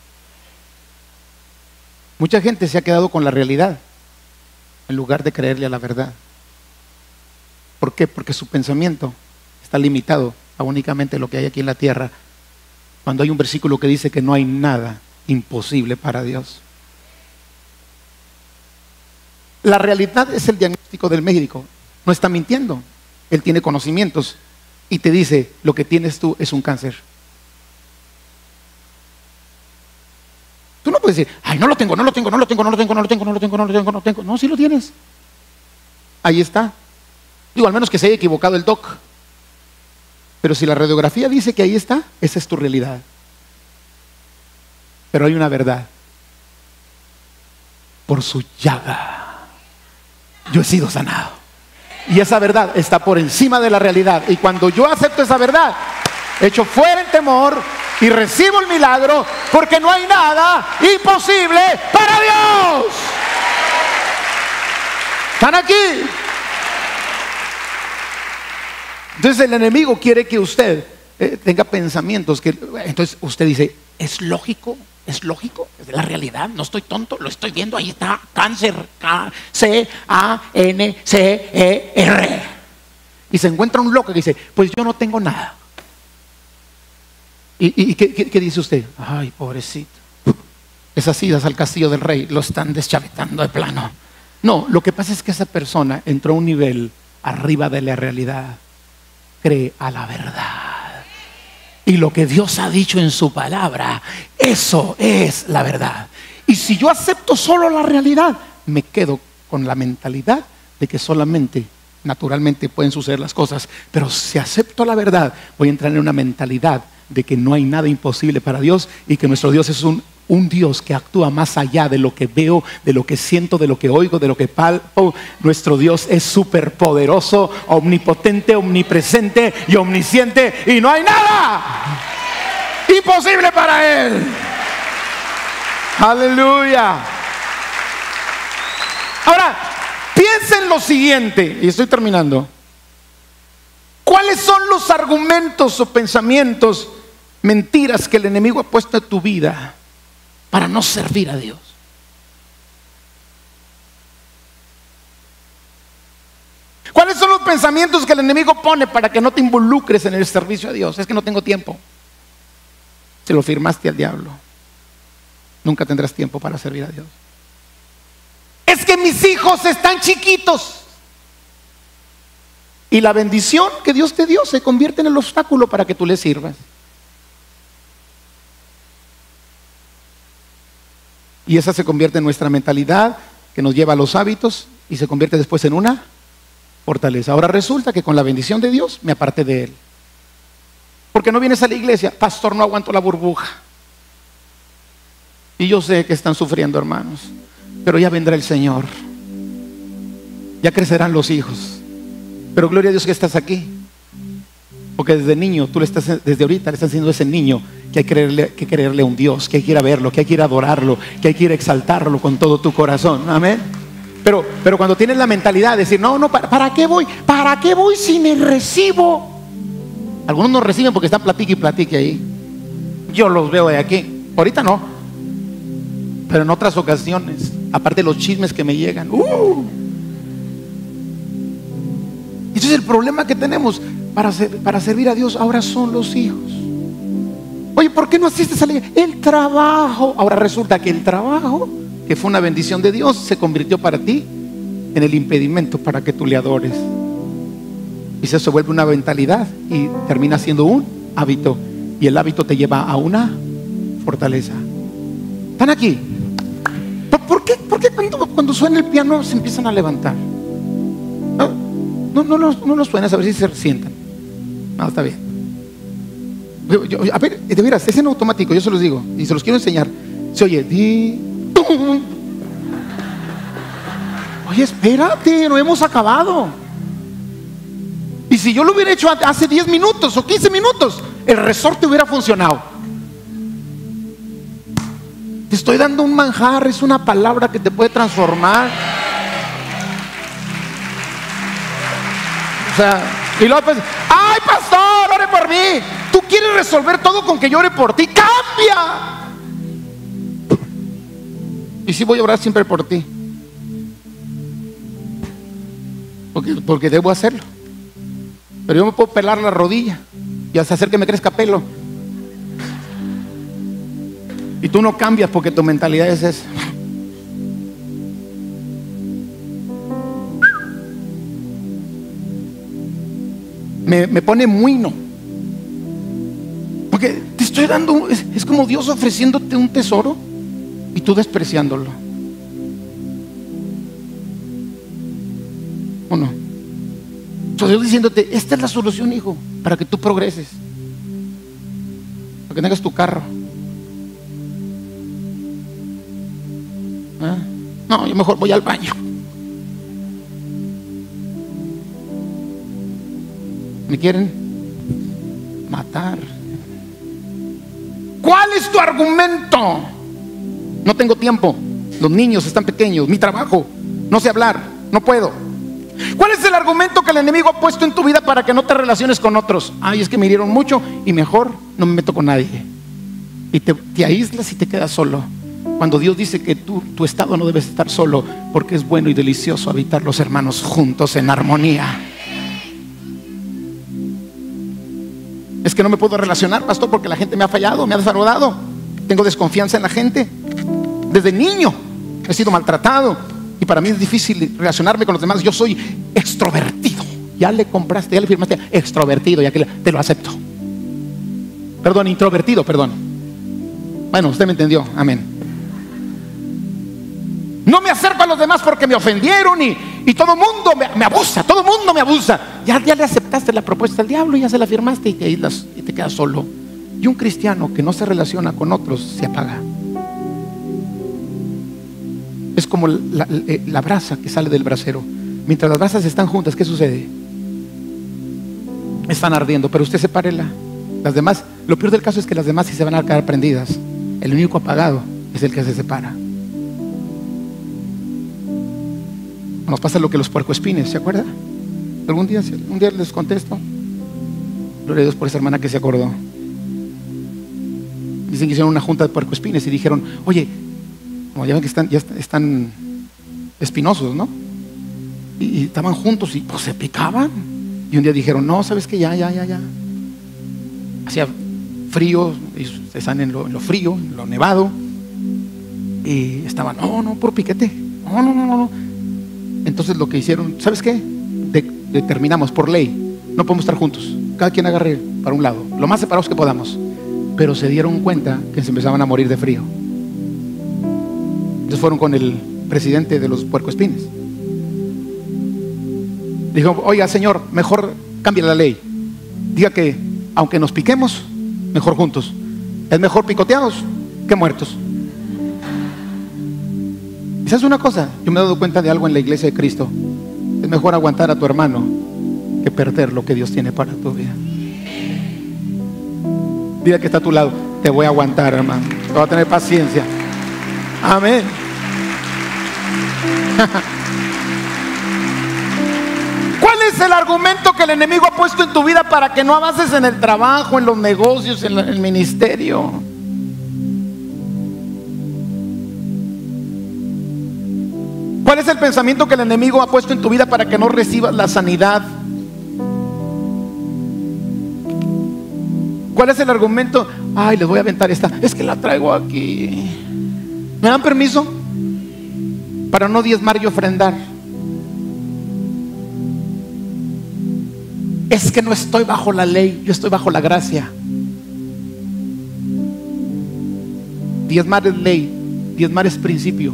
Mucha gente se ha quedado con la realidad en lugar de creerle a la verdad. ¿Por qué? Porque su pensamiento está limitado a únicamente lo que hay aquí en la tierra, cuando hay un versículo que dice que no hay nada imposible para Dios. La realidad es el diagnóstico del médico. No está mintiendo. Él tiene conocimientos y te dice, lo que tienes tú es un cáncer. Tú no puedes decir, ay, no lo tengo, no lo tengo, no lo tengo, no lo tengo, no lo tengo, no lo tengo, no lo tengo, no lo tengo. No, sí lo tienes. Ahí está. Digo, al menos que se haya equivocado el doc. Pero si la radiografía dice que ahí está, esa es tu realidad. Pero hay una verdad. Por su llaga yo he sido sanado. Y esa verdad está por encima de la realidad. Y cuando yo acepto esa verdad, echo fuera el temor y recibo el milagro, porque no hay nada imposible para Dios. ¿Están aquí? Entonces el enemigo quiere que usted eh, tenga pensamientos que, entonces usted dice, ¿es lógico? ¿Es lógico? ¿Es de la realidad? No estoy tonto, lo estoy viendo, ahí está, cáncer, K C A N C E R. Y se encuentra un loco que dice, pues yo no tengo nada. ¿Y, y qué, qué, qué dice usted? Ay, pobrecito. Esas idas al castillo del rey lo están deschavetando de plano. No, lo que pasa es que esa persona entró a un nivel arriba de la realidad. Cree a la verdad. Y lo que Dios ha dicho en su palabra, eso es la verdad. Y si yo acepto solo la realidad, me quedo con la mentalidad de que solamente, naturalmente pueden suceder las cosas. Pero si acepto la verdad, voy a entrar en una mentalidad de que no hay nada imposible para Dios y que nuestro Dios es un, un Dios que actúa más allá de lo que veo, de lo que siento, de lo que oigo, de lo que palpo. Nuestro Dios es superpoderoso, omnipotente, omnipresente y omnisciente, y no hay nada imposible para Él. Aleluya. Ahora, piensen lo siguiente, y estoy terminando. ¿Cuáles son los argumentos o pensamientos, mentiras que el enemigo ha puesto en tu vida para no servir a Dios? ¿Cuáles son los pensamientos que el enemigo pone para que no te involucres en el servicio a Dios? Es que no tengo tiempo. Se lo firmaste al diablo. Nunca tendrás tiempo para servir a Dios. Es que mis hijos están chiquitos. Y la bendición que Dios te dio se convierte en el obstáculo para que tú le sirvas. Y esa se convierte en nuestra mentalidad, que nos lleva a los hábitos y se convierte después en una fortaleza. Ahora resulta que con la bendición de Dios me aparté de Él. Porque no vienes a la iglesia, pastor, no aguanto la burbuja. Y yo sé que están sufriendo, hermanos, pero ya vendrá el Señor. Ya crecerán los hijos. Pero gloria a Dios que estás aquí. Porque desde niño, tú le estás, desde ahorita le estás diciendo a ese niño que hay que creerle, que creerle a un Dios, que hay que ir a verlo, que hay que ir a adorarlo, que hay que ir a exaltarlo con todo tu corazón. Amén. Pero, pero cuando tienes la mentalidad de decir, no, no, ¿para, ¿para qué voy? ¿Para qué voy si me recibo? Algunos no reciben porque están platique y platique ahí. Yo los veo de aquí. Ahorita no. Pero en otras ocasiones, aparte de los chismes que me llegan. ¡Uh! Ese es el problema que tenemos para, ser, para servir a Dios. Ahora son los hijos. Oye, ¿por qué no asistes a la iglesia? El trabajo. Ahora resulta que el trabajo, que fue una bendición de Dios, se convirtió para ti en el impedimento para que tú le adores. Y eso se vuelve una mentalidad y termina siendo un hábito. Y el hábito te lleva a una fortaleza. ¿Están aquí? ¿Por qué, por qué cuando, cuando suena el piano se empiezan a levantar? ¿No? No, no, no, no los suenas, a ver si se sientan. No, está bien. Yo, yo, a ver, de veras, es en automático, yo se los digo y se los quiero enseñar. Se oye, di, tum. Oye, espérate, no hemos acabado. Y si yo lo hubiera hecho hace diez minutos o quince minutos, el resorte hubiera funcionado. Te estoy dando un manjar, es una palabra que te puede transformar. O sea, Y luego pues, ay pastor, ore por mí. Tú quieres resolver todo con que yo ore por ti. ¡Cambia! Y sí voy a orar siempre por ti, porque, porque debo hacerlo. Pero yo me puedo pelar la rodilla y hasta hacer que me crezca pelo. Y tú no cambias porque tu mentalidad es esa. Me, me pone muy no. Porque te estoy dando, es, es como Dios ofreciéndote un tesoro y tú despreciándolo. ¿O no? Entonces Dios diciéndote, esta es la solución, hijo, para que tú progreses, para que tengas tu carro. ¿Ah? No, yo mejor voy al baño. ¿Me quieren matar? ¿Cuál es tu argumento? No tengo tiempo, los niños están pequeños, mi trabajo, no sé hablar, no puedo. ¿Cuál es el argumento que el enemigo ha puesto en tu vida para que no te relaciones con otros? Ay, es que me hirieron mucho y mejor no me meto con nadie. Y te, te aíslas y te quedas solo. Cuando Dios dice que tú, tu estado no debes estar solo, porque es bueno y delicioso habitar los hermanos juntos en armonía. Es que no me puedo relacionar, pastor, porque la gente me ha fallado, me ha defraudado. Tengo desconfianza en la gente. Desde niño he sido maltratado y para mí es difícil relacionarme con los demás. Yo soy extrovertido. Ya le compraste, ya le firmaste extrovertido, ya que te lo acepto. Perdón, introvertido, perdón. Bueno, usted me entendió, amén. No me acerco a los demás porque me ofendieron y, y todo el mundo me, me abusa, todo el mundo me abusa. Ya, ya le aceptaste la propuesta del diablo y ya se la firmaste y te, aíslas, y te quedas solo. Y un cristiano que no se relaciona con otros se apaga. Es como la, la, la brasa que sale del brasero. Mientras las brasas están juntas, ¿qué sucede? Están ardiendo, pero usted sepárela. Las demás, lo peor del caso es que las demás sí se van a quedar prendidas. El único apagado es el que se separa. Nos pasa lo que los puercoespines, ¿se acuerda? Algún día, un día les contesto. Gloria a Dios por esa hermana que se acordó. Dicen que hicieron una junta de puercoespines y dijeron, oye, como ya ven que están, ya están espinosos, ¿no? Y, y estaban juntos y pues se picaban. Y un día dijeron, no, ¿sabes qué? Ya, ya, ya, ya. Hacía frío, ellos están en lo, en lo frío, en lo nevado. Y estaban, no, no, por piquete. No, no, no, no, no. Entonces lo que hicieron, ¿sabes qué? De, determinamos por ley, no podemos estar juntos. Cada quien agarre para un lado, lo más separados que podamos. Pero se dieron cuenta que se empezaban a morir de frío. Entonces fueron con el presidente de los puercoespines. Dijo, oiga señor, mejor cambie la ley. Diga que aunque nos piquemos, mejor juntos. Es mejor picoteados que muertos. ¿Y sabes una cosa? Yo me he dado cuenta de algo en la iglesia de Cristo. Es mejor aguantar a tu hermano que perder lo que Dios tiene para tu vida. Diga que está a tu lado, te voy a aguantar, hermano. Te voy a tener paciencia. Amén. ¿Cuál es el argumento que el enemigo ha puesto en tu vida para que no avances en el trabajo, en los negocios, en el ministerio? ¿Cuál es el pensamiento que el enemigo ha puesto en tu vida para que no recibas la sanidad? ¿Cuál es el argumento? Ay, les voy a aventar esta. Es que la traigo aquí. ¿Me dan permiso? Para no diezmar y ofrendar. Es que no estoy bajo la ley, yo estoy bajo la gracia. Diezmar es ley, diezmar es principio.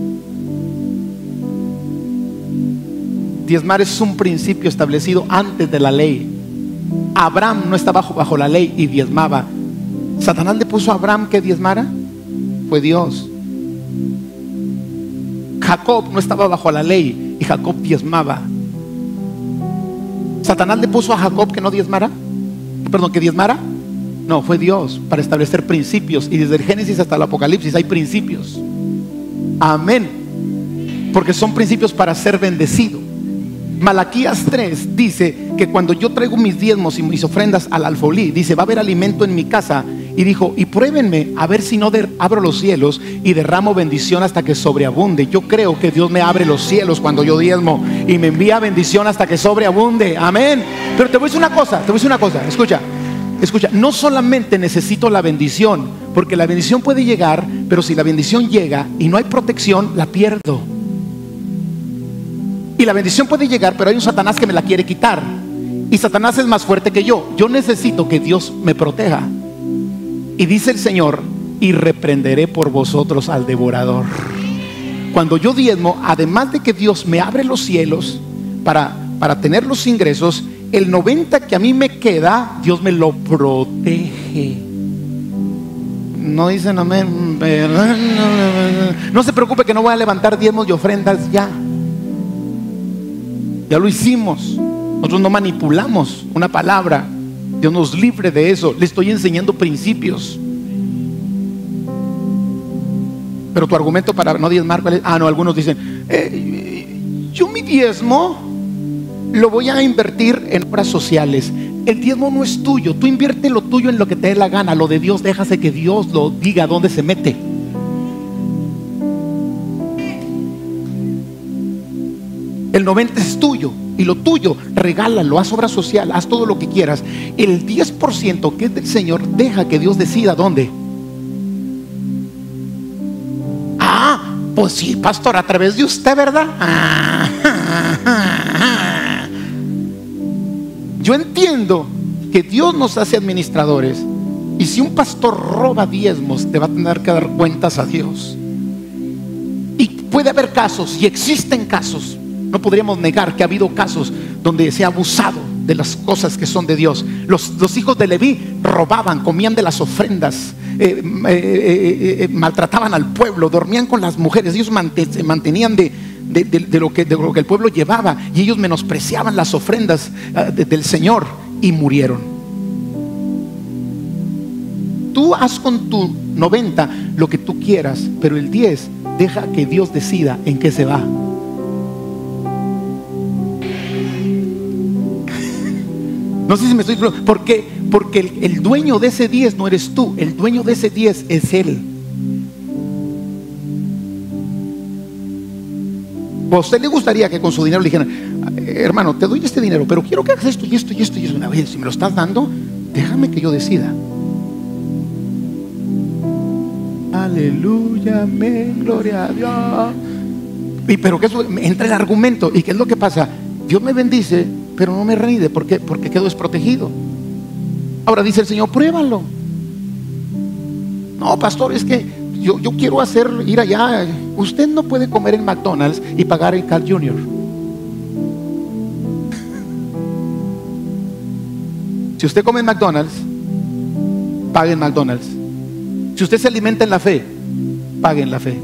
Diezmar es un principio establecido antes de la ley. Abraham no estaba bajo, bajo la ley y diezmaba. ¿Satanás le puso a Abraham que diezmara? Fue Dios. Jacob no estaba bajo la ley y Jacob diezmaba. ¿Satanás le puso a Jacob que no diezmara? Perdón, que diezmara. No, fue Dios para establecer principios. Y desde el Génesis hasta el Apocalipsis hay principios. Amén. Porque son principios para ser bendecido. Malaquías tres dice que cuando yo traigo mis diezmos y mis ofrendas al alfolí, dice, va a haber alimento en mi casa. Y dijo, y pruébenme a ver si no de, abro los cielos y derramo bendición hasta que sobreabunde. Yo creo que Dios me abre los cielos cuando yo diezmo y me envía bendición hasta que sobreabunde. Amén. Pero te voy a decir una cosa, te voy a decir una cosa, escucha. Escucha, no solamente necesito la bendición, porque la bendición puede llegar, pero si la bendición llega y no hay protección, la pierdo. Y la bendición puede llegar, pero hay un Satanás que me la quiere quitar. Y Satanás es más fuerte que yo. Yo necesito que Dios me proteja. Y dice el Señor, y reprenderé por vosotros al devorador. Cuando yo diezmo, además de que Dios me abre los cielos para, para tener los ingresos, el noventa que a mí me queda, Dios me lo protege. No dicen amén. No se preocupe que no voy a levantar diezmos y ofrendas ya. Ya lo hicimos. Nosotros no manipulamos una palabra. Dios nos libre de eso. Le estoy enseñando principios. Pero tu argumento para no diezmar, ¿cuál es? Ah, no, algunos dicen, eh, yo mi diezmo lo voy a invertir en obras sociales. El diezmo no es tuyo. Tú invierte lo tuyo en lo que te dé la gana. Lo de Dios, déjase que Dios lo diga dónde se mete. El noventa es tuyo. Y lo tuyo, regálalo, haz obra social, haz todo lo que quieras. El diez por ciento que es del Señor, deja que Dios decida dónde. Ah, pues sí, pastor, a través de usted, ¿verdad? Ah, ah, ah, ah. Yo entiendo que Dios nos hace administradores. Y si un pastor roba diezmos, te va a tener que dar cuentas a Dios. Y puede haber casos, y existen casos. No podríamos negar que ha habido casos donde se ha abusado de las cosas que son de Dios. Los, los hijos de Leví robaban, comían de las ofrendas, eh, eh, eh, eh, maltrataban al pueblo, dormían con las mujeres. Ellos se mantenían de, de, de, de, lo que, de lo que el pueblo llevaba, y ellos menospreciaban las ofrendas uh, de, del Señor, y murieron. Tú haz con tu noventa lo que tú quieras, pero el diez deja que Dios decida en qué se va. No sé si me estoy explicando. ¿Por qué? Porque el, el dueño de ese diez no eres tú. El dueño de ese diez es Él. ¿A usted le gustaría que con su dinero le dijeran, hermano, te doy este dinero, pero quiero que hagas esto y esto y esto y esto? Oye, si me lo estás dando, déjame que yo decida. Aleluya, amén, gloria a Dios. Y pero que eso entra el argumento. ¿Y qué es lo que pasa? Dios me bendice, pero no me reine. ¿Por qué? Porque quedo desprotegido. Ahora dice el Señor, pruébalo. No, pastor, es que yo, yo quiero hacer, ir allá. Usted no puede comer en McDonald's y pagar el Carl junior Si usted come en McDonald's, pague en McDonald's. Si usted se alimenta en la fe, pague en la fe.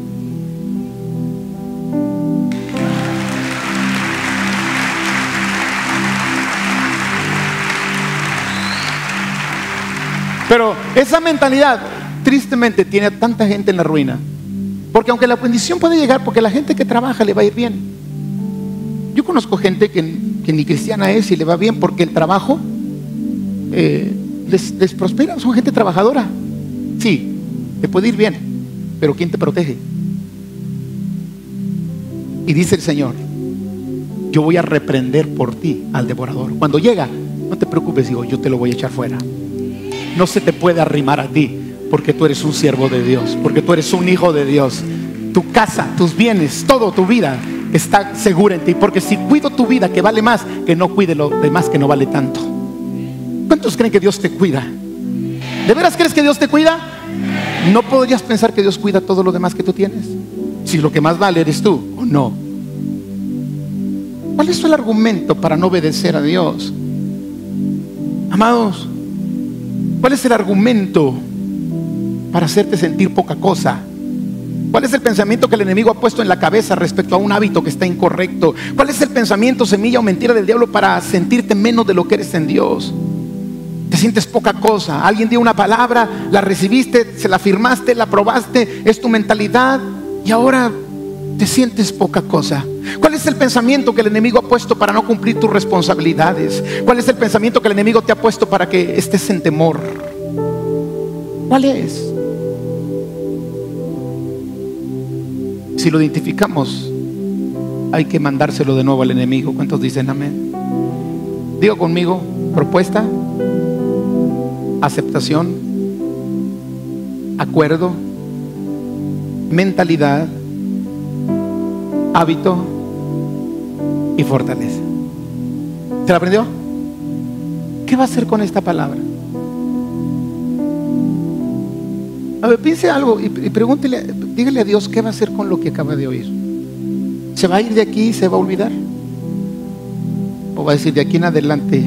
Pero esa mentalidad tristemente tiene a tanta gente en la ruina. Porque aunque la bendición puede llegar, porque la gente que trabaja le va a ir bien. Yo conozco gente que, que ni cristiana es y le va bien porque el trabajo eh, les, les prospera. Son gente trabajadora. Sí, te puede ir bien, pero ¿quién te protege? Y dice el Señor, yo voy a reprender por ti al devorador. Cuando llega, no te preocupes, digo, yo te lo voy a echar fuera. No se te puede arrimar a ti, porque tú eres un siervo de Dios, porque tú eres un hijo de Dios. Tu casa, tus bienes, todo tu vida está segura en ti. Porque si cuido tu vida, que vale más, que no cuide lo demás que no vale tanto. ¿Cuántos creen que Dios te cuida? ¿De veras crees que Dios te cuida? ¿No podrías pensar que Dios cuida todo lo demás que tú tienes? Si lo que más vale eres tú o no. ¿Cuál es el argumento para no obedecer a Dios? Amados, ¿cuál es el argumento para hacerte sentir poca cosa? ¿Cuál es el pensamiento que el enemigo ha puesto en la cabeza respecto a un hábito que está incorrecto? ¿Cuál es el pensamiento, semilla o mentira del diablo para sentirte menos de lo que eres en Dios? Te sientes poca cosa. Alguien dio una palabra, la recibiste, se la firmaste, la probaste, es tu mentalidad, y ahora Te sientes poca cosa. ¿Cuál es el pensamiento que el enemigo ha puesto para no cumplir tus responsabilidades? ¿Cuál es el pensamiento que el enemigo te ha puesto para que estés en temor? ¿Cuál es? Si lo identificamos, hay que mandárselo de nuevo al enemigo. ¿Cuántos dicen amén? Digo conmigo: propuesta, aceptación, acuerdo, mentalidad, hábito y fortaleza. ¿Se la aprendió? ¿Qué va a hacer con esta palabra? A ver, piense algo y, y pregúntele, dígale a Dios qué va a hacer con lo que acaba de oír. ¿Se va a ir de aquí y se va a olvidar? ¿O va a decir, de aquí en adelante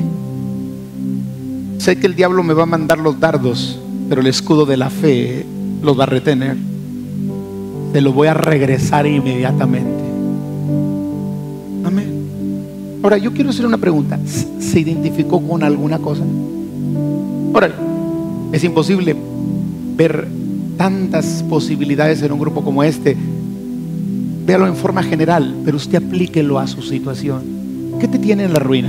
sé que el diablo me va a mandar los dardos, pero el escudo de la fe los va a retener? Te lo voy a regresar inmediatamente. Amén. Ahora, yo quiero hacer una pregunta. ¿Se identificó con alguna cosa? Ahora, es imposible ver tantas posibilidades en un grupo como este. Véalo en forma general, pero usted aplíquelo a su situación. ¿Qué te tiene en la ruina?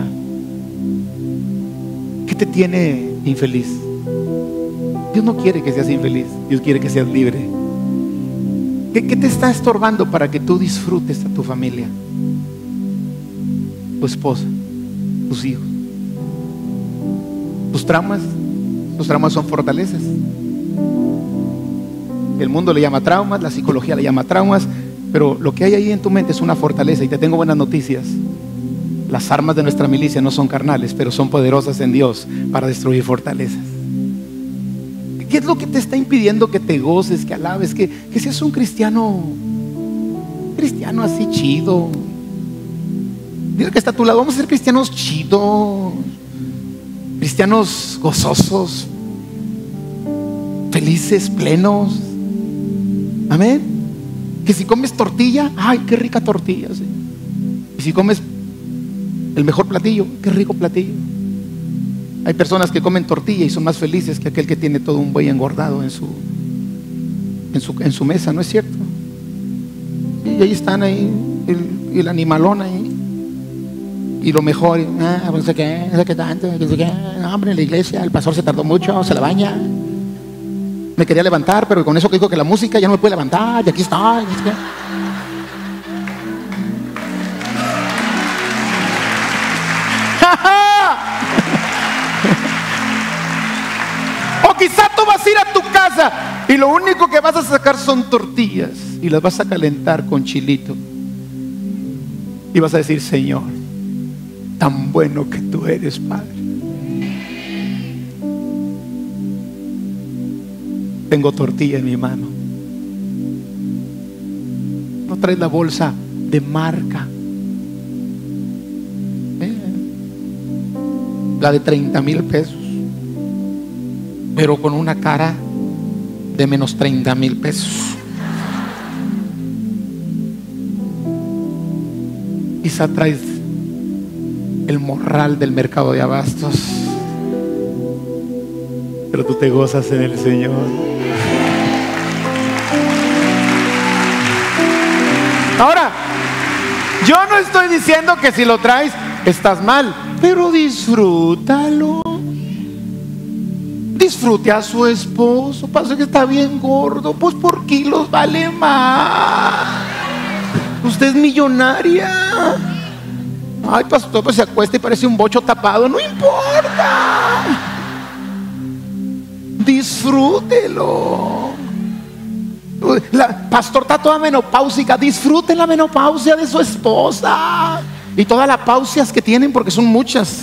¿Qué te tiene infeliz? Dios no quiere que seas infeliz. Dios quiere que seas libre. ¿Qué, qué te está estorbando para que tú disfrutes a tu familia? Tu esposa, tus hijos. Tus traumas. Tus traumas son fortalezas. El mundo le llama traumas, la psicología le llama traumas, pero lo que hay ahí en tu mente es una fortaleza. Y te tengo buenas noticias. Las armas de nuestra milicia no son carnales, pero son poderosas en Dios para destruir fortalezas. ¿Qué es lo que te está impidiendo que te goces, que alabes, que, que seas un cristiano, cristiano así chido? Dile que está a tu lado: vamos a ser cristianos chidos, cristianos gozosos, felices, plenos. Amén. Que si comes tortilla, ay, qué rica tortilla, ¿sí? Y si comes el mejor platillo, qué rico platillo. Hay personas que comen tortilla y son más felices que aquel que tiene todo un buey engordado en su, en su, en su mesa, ¿no es cierto? Y ahí están ahí, el, el animalón ahí. Y lo mejor, ah, no sé qué, no sé qué tanto, no sé qué, no, hombre, en la iglesia el pastor se tardó mucho, se la baña. Me quería levantar, pero con eso que dijo que la música ya no me puede levantar, y aquí está. No sé qué. O quizá tú vas a ir a tu casa y lo único que vas a sacar son tortillas y las vas a calentar con chilito. Y vas a decir: Señor, tan bueno que tú eres, Padre. Tengo tortilla en mi mano. No traes la bolsa de marca, ¿eh? La de treinta mil pesos, pero con una cara de menos treinta mil pesos. Quizá traes el morral del mercado de abastos, pero tú te gozas en el Señor. Ahora, yo no estoy diciendo que si lo traes estás mal, pero disfrútalo. Disfrute a su esposo. Pasa que está bien gordo, pues por kilos vale más. Usted es millonaria. Ay, pastor, pues se acuesta y parece un bocho tapado. No importa. Disfrútelo. La pastor está toda menopáusica. Disfrute la menopausia de su esposa y todas las pausias que tienen, porque son muchas.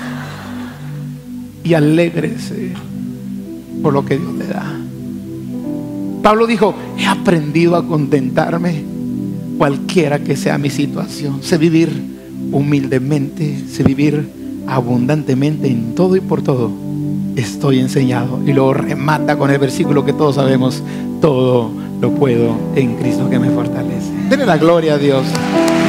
Y alégrese por lo que Dios le da. Pablo dijo: he aprendido a contentarme cualquiera que sea mi situación. Sé vivir humildemente, sé vivir abundantemente en todo y por todo. Estoy enseñado. Y luego remata con el versículo que todos sabemos: todo lo puedo en Cristo que me fortalece. Denle la gloria a Dios.